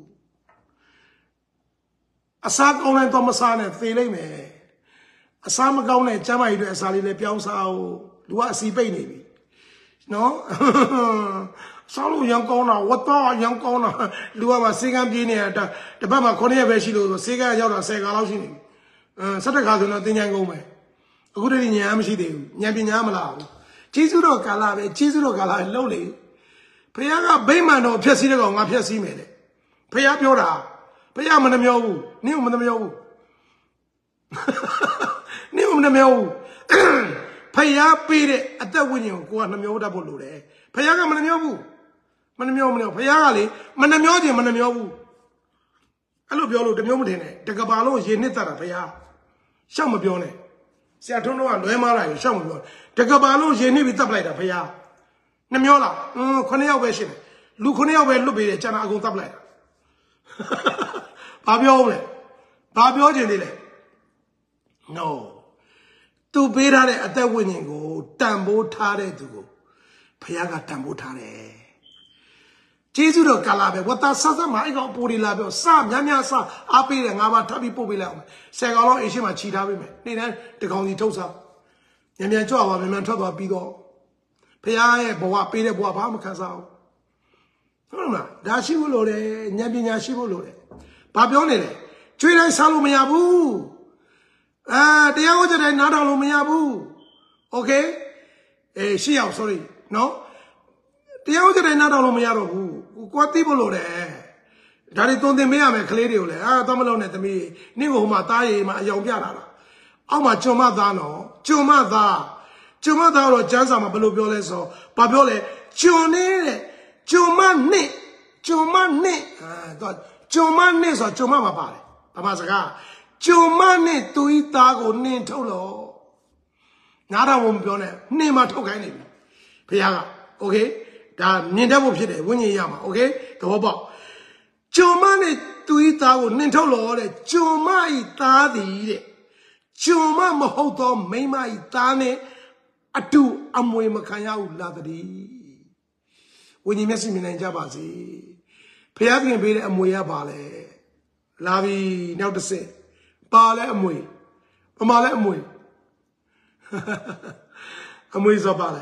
အစားကောင်းတဲ့တော့မစားနဲ့သေလိုက်မယ်အစားမကောင်းတဲ့ကျမ်းမာရေးတွေအစားလေးလည်းပြောင်းစားအောင်လူကအစီပိတ်နေပြီနော်စားလို့ရန်ကောင်းတာဝတ်တော့ရန်ကောင်းတာလူကမှစေကန်းပြေးနေတာတပတ်မှ9ရက်ပဲရှိလို့စေကန်းရောက်တာ10ခါလောက်ရှိနေပြီအဲ17ခါဆိုတော့တင်ញိုင်းကုန်ပဲအခုတည်းညံမရှိသေးဘူးညံပညာမလားဘူးကျေးဇူးတော်ကာလပဲကျေးဇူးတော်ကာလလှုပ်လေဘုရားကဗိမာန်တော်ဖြည့်ဆည်းတဲ့ကောင်ငါဖြည့်ဆည်းမယ်လေဘုရားပြောတာဘုရားမနှမျောဘူးနင့်မနှမျောဘူးနင့်မနှမျောဘူးဘုရားပေးတဲ့အသက်ဝိညာဉ်ကိုကိုကနှမျောတတ်ဖို့လိုတယ်ဘုရားကမနှမျောဘူးမနှမျောမနှမျောဘုရားကလေမနှမျောခြင်းမနှမျောဘူးအဲ့လိုပြောလို့တမျိုးမထင်နဲ့တကဘာလုံးရေနှစ်တတ်တာဘုရားရှောက်မပြောနဲ့ဆရာထွန်းတော့ကလွဲမားတာရေရှောက်မပြောတကဘာလုံးရေနှစ်ပြီးတပ်ပလိုက်တာဘုရားနှမျောလားอืมခုနှစ်ယောက်ပဲရှိတယ်လူခုနှစ်ယောက်ပဲလွတ်ပေးတယ်ကျန်တာအကုန်တပ်ပလိုက်တာဘာပြောဦးလဲဘာပြောချင်သေးလဲ no သူပေးထားတဲ့အသက်ဝိညာဉ်ကိုတန်ဖိုးထားတဲ့သူကိုဘုရားကတန်ဖိုးထားတယ်ကျေးဇူးတော်ကာလပဲဝတ်သားဆက်ဆက်မှာအဲ့ကောင်ပိုးတွေလာပြောစများများစအားပေးတယ်ငါးပါးထပ်ပြီးပို့ပေးလိုက်အောင်ဆယ်ကောင်လောက်အိမ်ရှိမှခြိထားပေးမယ်နေ့တိုင်းတကောင်စီထုတ်စားမြန်မြန်ကြွပါမြန်မြန်ထွက်သွားပြီးတော့ဘုရားရဲ့ဘဝပေးတဲ့ဘဝဘာမှမခံစားဘူးဟုတ်လားဒါရှိဖို့လိုတယ်ဉာဏ်ပညာရှိဖို့လိုတယ်ဘာပြောနေလဲကျွေးတိုင်းစားလို့မရဘူးအဲတရားဟောချက်တိုင်းနားထောင်လို့မရဘူးโอเคအေးရှေ့အောင် sorry နော်တရားဟောချက်တိုင်းနားထောင်လို့မရတော့ဘူးကိုယ်သိဖို့လို့တယ်ဒါတွေသွန်သင်ပေးရမယ်ကလေးတွေကိုလည်းအာတော့မလုံးနဲ့သမီးနင့်ကိုဟိုမှာတားရည်မှာအယောင်ပြလာတာအောက်မှာကျွန်မသားနော်ကျွန်မသားကျွန်မသားတော့ကျန်းစာမှာဘယ်လိုပြောလဲဆိုဘာပြောလဲကျွန်နေတဲ့ကျွန်မနှစ်ကျွန်မနှစ်အာတော့ကျွန်မနှစ်ဆိုကျွန်မမှာပါတယ်ဘာမှစကားကျွန်မနှစ်သူဤသားကိုနင်းထုတ်လို့နားတော်မပြောနဲ့နှင်းမထုတ်ခိုင်းနေပြီဖခင်ကโอเคဒါနင်းတတ်ဖို့ဖြစ်တယ်ဝိညာဉ်ရမှာโอเคသဘောပေါက်ကျွန်မနဲ့သူဤသားကိုနှင်ထုတ်လို့တဲ့ကျွန်မဤသားသည်တဲ့ကျွန်မမဟုတ်သောမိန်းမဤသားနဲ့အတူအမွေမခံရဘူးလာတည်းဝိညာဉ်မျက်စိမြင်နိုင်ကြပါစေဖခင်ပေးတဲ့အမွေရပါလေလာပြီနောက်တစ်ဆင့်ပါလဲအမွေပမာလဲအမွေအမွေဆိုပါလေ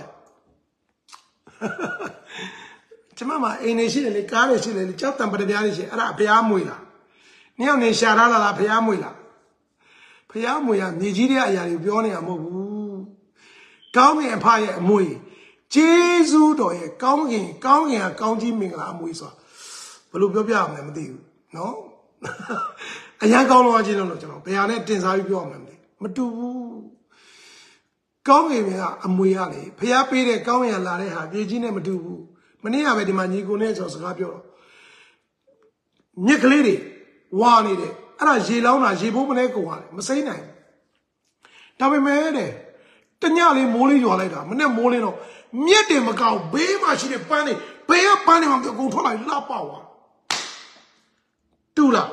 ကျမမှာအိမ်နေရှိတယ်လေကားနေရှိတယ်လေကြောက်တံပတပြားနေရှိအဲ့ဒါဖျားမွေလားနင်းအောင်နေရှာထားလာလားဖျားမွေလားဖျားမွေကမြေကြီးတဲ့အရာတွေပြောနေတာမဟုတ်ဘူးကောင်းကင်အဖရဲ့အမွေဂျေဇုတော်ရဲ့ကောင်းကင်ကောင်းကင်ကကောင်းကြီးမင်္ဂလာအမွေဆိုတာဘယ်လိုပြောပြရမလဲမသိဘူးနော်အရန်ကောင်းလို့ချင်းလို့ကျွန်တော်ဘယ်ဟာနဲ့တင်စားပြီးပြောရမလဲမသိမတူဘူးကောင်းကင်ကအမွေရလေဖျားပေးတဲ့ကောင်းကင်ကလာတဲ့ဟာမြေကြီးနဲ့မတူဘူးမနေ့ကပဲဒီမှာညီကိုနဲ့ကျွန်တော်စကားပြောတော့မြစ်ကလေးတွေဝါနေတယ်အဲ့ဒါရေလောင်းတာရေဘိုးမလဲကုန်ရတယ်မစိမ့်နိုင်ဒါပေမဲ့တဲ့တညလေးမိုးလေးရွာလိုက်တာမနဲ့မိုးလေးတော့မြက်တယ်မကောက်ဘေးမှာရှိတဲ့ပန်းတွေဘေးကပန်းတွေမှာအကုန်ထွက်လာလှပေါက်သွားတူလား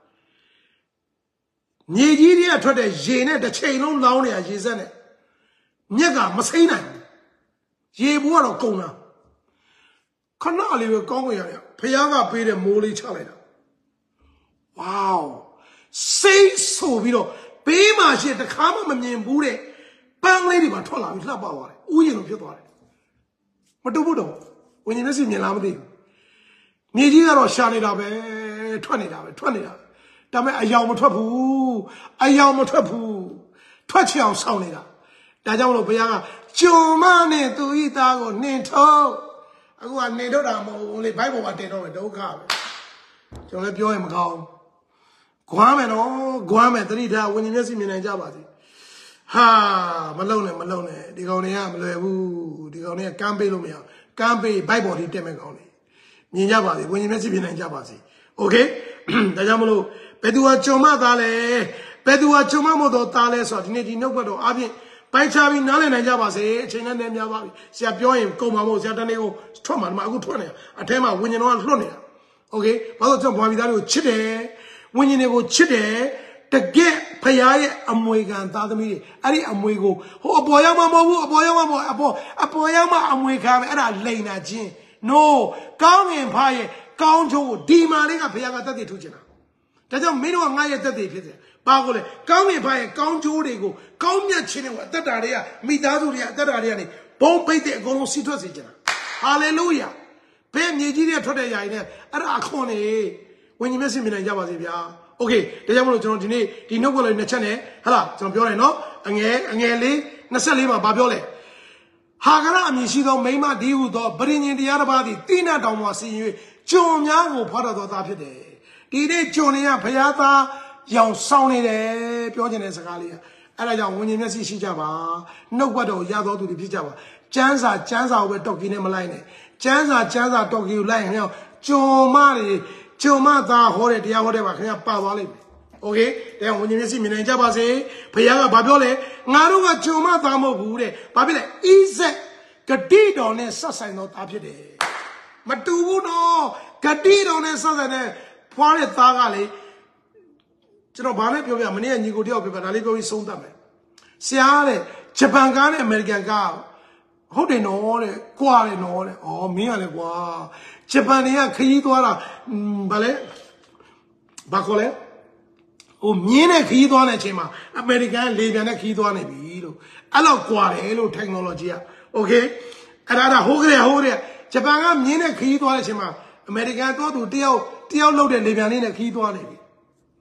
မြေကြီးတွေကထွက်တဲ့ရေနဲ့တစ်ချိန်လုံးလောင်းနေတာရေစက်နဲ့မြက်ကမစိမ့်နိုင်ရေဘိုးကတော့ကုန်တာခဏလေးပဲကောင်းကြရတယ်ဖခင်ကပေးတဲ့မိုးလေးချလိုက်တာဝေါစိတ်ဆိုပြီးတော့ဘေးမှာရှိတခါမှမမြင်ဘူးတဲ့ပန်းလေးတွေပါထွက်လာပြီးလှပသွားတယ်ဥယျာဉ်လိုဖြစ်သွားတယ်မတူဘူးတော့ဝိညာဉ်မျက်စိမြင်လားမသိဘူးမြေကြီးကတော့ရှာနေတာပဲထွက်နေတာပဲထွက်နေတာဒါပေမဲ့အယောင်မထွက်ဘူးအယောင်မထွက်ဘူးထွက်ချင်အောင်စောင့်နေတာဒါကြောင့်မလို့ဘုရားကကြုံမနဲ့သူဤသားကိုနှင်ထုတ်အခုကနေတော့တာမဟုတ်ဘူးလေဘိုက်ပေါ်မှာတင်တော့မယ်ဒုက္ခပဲကျွန်တော်လည်းပြောရင်မကောင်းဂွမ်းမယ်နော်ဂွမ်းမယ်တတိထားဝิญဉ်မျက်စိမြင်နိုင်ကြပါစေဟာမလုံနဲ့မလုံနဲ့ဒီကောင်တွေကမလွယ်ဘူးဒီကောင်တွေကကမ်းပေးလို့မရကမ်းပေးဘိုက်ပေါ်ထိတက်မဲ့ကောင်တွေမြင်ကြပါစေဝิญဉ်မျက်စိမြင်နိုင်ကြပါစေโอเคဒါကြောင့်မလို့ဘယ်သူကကြုံမသားလဲဘယ်သူကကြုံမမို့တော့သားလဲဆိုတော့ဒီနေ့ဒီနှုတ်ဘက်တော့အပြင်ပိုင်းခြားပြီးနားလည်နိုင်ကြပါစေအချိန်နဲ့များသွားပြီဆရာပြောရင်ကုန်ပါမို့ဆရာတနေ့ကိုထွက်မှာဒီမှာအခုထွက်နေတာအထဲမှာဝิญဉ်တော်ကလွတ်နေတာโอเคဘာလို့ကျွန်တော်ဘွားမိသားတွေကိုချစ်တယ်ဝิญဉ်တွေကိုချစ်တယ်တကယ်ဖခင်ရဲ့အမွေခံသားသမီးတွေအဲ့ဒီအမွေကိုဟိုအပေါ်ရောက်မှာမဟုတ်ဘူးအပေါ်ရောက်မှာမဟုတ်အပေါ်အပေါ်ရောက်မှာအမွေခံမယ်အဲ့ဒါလိန်နာခြင်း no ကောင်းငင်ဖရဲ့ကောင်းချိုးကိုဒီမာလေးကဖခင်ကတက်တည်ထူချင်တာဒါကြောင့်မင်းတို့ကငါရဲ့တက်တည်ဖြစ်တယ်ဘာကိုလဲကောင်းငင်ဖရဲ့ကောင်းချိုးတွေကိုကောင်းမြတ်ခြင်းတွေကိုအသက်တာတွေကမိသားစုတွေကအသက်တာတွေကနေဘုံပိတ်တဲ့အကုန်လုံးစီးထွက်စေချင်တာဟာလေလုယာဘယ်မြေကြီးတွေထွက်တဲ့ຢာတွေနဲ့အဲ့ဒါအခွန်နေဝิญဉ်မျက်စိမြင်နိုင်ကြပါစေဗျာโอเคဒါကြောင့်မလို့ကျွန်တော်ဒီနေ့ဒီနှုတ်ကလေးနှစ်ချက်နဲ့ဟလာကျွန်တော်ပြောတယ်နော်အငယ်အငယ်လေးနှစ်ဆက်လေးမှာဗာပြောလဲဟာကရအမည်ရှိသောမိမဒီဟုသောဗြိဉ္ဉ်တရားတစ်ပါးသည်တိနတ်တောင်မှဆင်၍ကျွန်များကိုဖွာတော်သောသားဖြစ်တယ်ဒီနေ့ကျွန်တွေကဘုရားသားရောင်ဆောင်နေတယ်ပြောချင်တဲ့စကားလေးကအဲ့ဒါကြောင့်ဝิญဉ်မျက်စိရှိကြပါနှုတ်ဘတ်တော်ရတော်သူတွေဖြစ်ကြပါကျမ်းစာကျမ်းစာကိုပဲတောက်ကီနဲ့မလိုက်နဲ့ကျမ်းစာကျမ်းစာတောက်ကီကိုလိုက်ရင်ကျွန်မတွေကျွန်မသားဟောတဲ့တရားဟောတဲ့ပါခင်ဗျာပါသွားလိမ့်မယ်โอเคတဲ့ဝิญဉ်မျက်စိမြင်နိုင်ကြပါစေဘုရားကဘာပြောလဲငါတို့ကကျွန်မသားမဟုတ်ဘူးတဲ့ဘာဖြစ်လဲဣဇက်ကတိတော်နဲ့ဆက်ဆိုင်သောသားဖြစ်တယ်မတူဘူးနော်ဂတိတော်နဲ့ဆက်ဆိုင်တဲ့ဖွားတဲ့သားကလေကျွန်တော်ဘာလဲပြောပြမနေ့ကညီကိုတယောက်ပြောပြဒါလေးပြောပြီးဆုံးသတ်မယ်ဆရာတဲ့ဂျပန်ကားနဲ့အမေရိကန်ကားဟုတ်တယ်နော်တဲ့ကွာတယ်နော်တဲ့ဩမင်းကလည်းကွာဂျပန်တွေကခရီးသွားတာဘာလဲဘာခေါ်လဲဟိုမြင်းနဲ့ခရီးသွားတဲ့အချိန်မှာအမေရိကန်လေပြန်နဲ့ခရီးသွားနေပြီလို့အဲ့လောက်ကွာတယ်လို့ technology က okay အဲ့ဒါဟိုကလေးဟိုတဲ့ဂျပန်ကမြင်းနဲ့ခရီးသွားတဲ့အချိန်မှာအမေရိကန်တော့သူတယောက်တယောက်လောက်တဲ့လေပြန်လေးနဲ့ခရီးသွားနေပြီ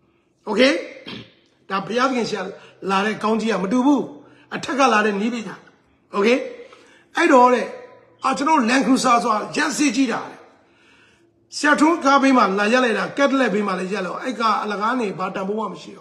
Okay? Da biyadkin siya lare kaunji ya madubu. Ataka lare nibi ya. Okay? I do it. I don't know Lancruiser as well. Just see Gida. Siatun Kabima, La Yaleda, Kettle Bima Yellow. I got Alagani, Batabu Machio.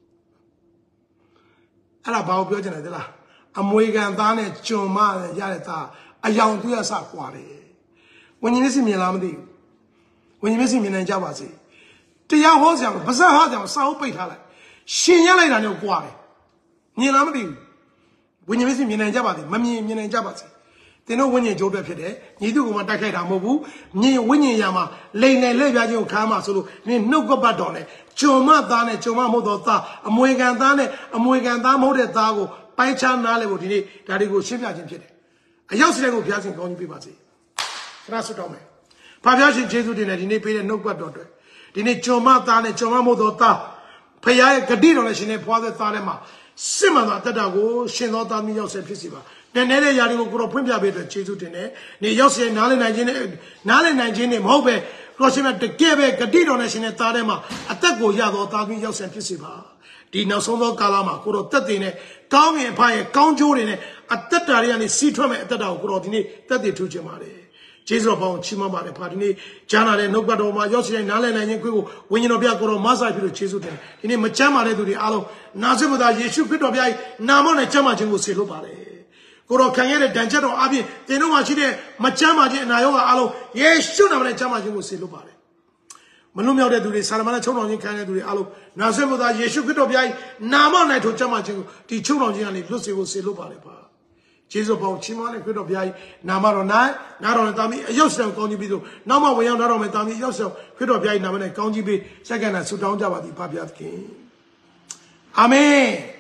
Alabao Biojanella. Amoigan Dane, Choma, Yaleta, a young dear Sakwari. When you miss me, Lamdi. When you miss me in Javasi. The young horse, Bazaar, South Pitala. She yelling on your quarry. Nilamdi. When you miss me in Javati, Mammy in Javati. They know when you job up today, you do want to get a mobu, near winning Yama, Lane Levia Kama Sulu, need no go badone, Choma Dane, Choma Modota, a Moigan Dane, a Moigan Damo de Tago, Paichan Nalebudini, that it goes Shimajin Kid. A young go piazing on Pibati. Rasotome. Paviashi Jesu dinner, he paid no good daughter. Dine Choma Dane, Choma Modota, Paya Cadino, Shine Poa Tarema, Simana Tadago, Shinota Miyos Pisiva. The Nere Yari go Pumpia better, Jesu dinner, Ni Yossi, Nale Nigene, Nale Nigene, Hobe, Rosima de Kebe, Cadino, Shine Tarema, Atago Yado, Tami Yos and Pisiva. Dina Sono Kalama, Kuro Tatine, Kami and Pie, Count Jorine, at Tatariani, Citrum at Tadao, Kurotini, thirty-two Jamare. Jesus upon Chimama, the Patini, Jana, and Nobadoma, Yossi, and Nale, and Yaku, when you know Biakoro, Masa, Jesus, in a Machama to the Alo, Nazimuda, Yeshu, Pitobi, Namon, and Chamajin will say Lubare. Kuro Kangere, Danjero, Abi, they know what she did, Machama, and Iowa Alo, yes, should have a Chamajin will say Lubare. Manumia de Duri, Salamana, Chonon, Kanga to the Alo, Nazimuda, Yeshu, Pitobi, Namon, to Chamajin, the Chonon, Lucy will say Lubare. Jesus upon Chimon and Pitobi, Namaro Nai, Naron Tami, yourself, Conji Bido, Nama, we are not on Tami, yourself, Pitobi, Naman, Conji B, second, and Sudan Java, the Papiat King. Amen.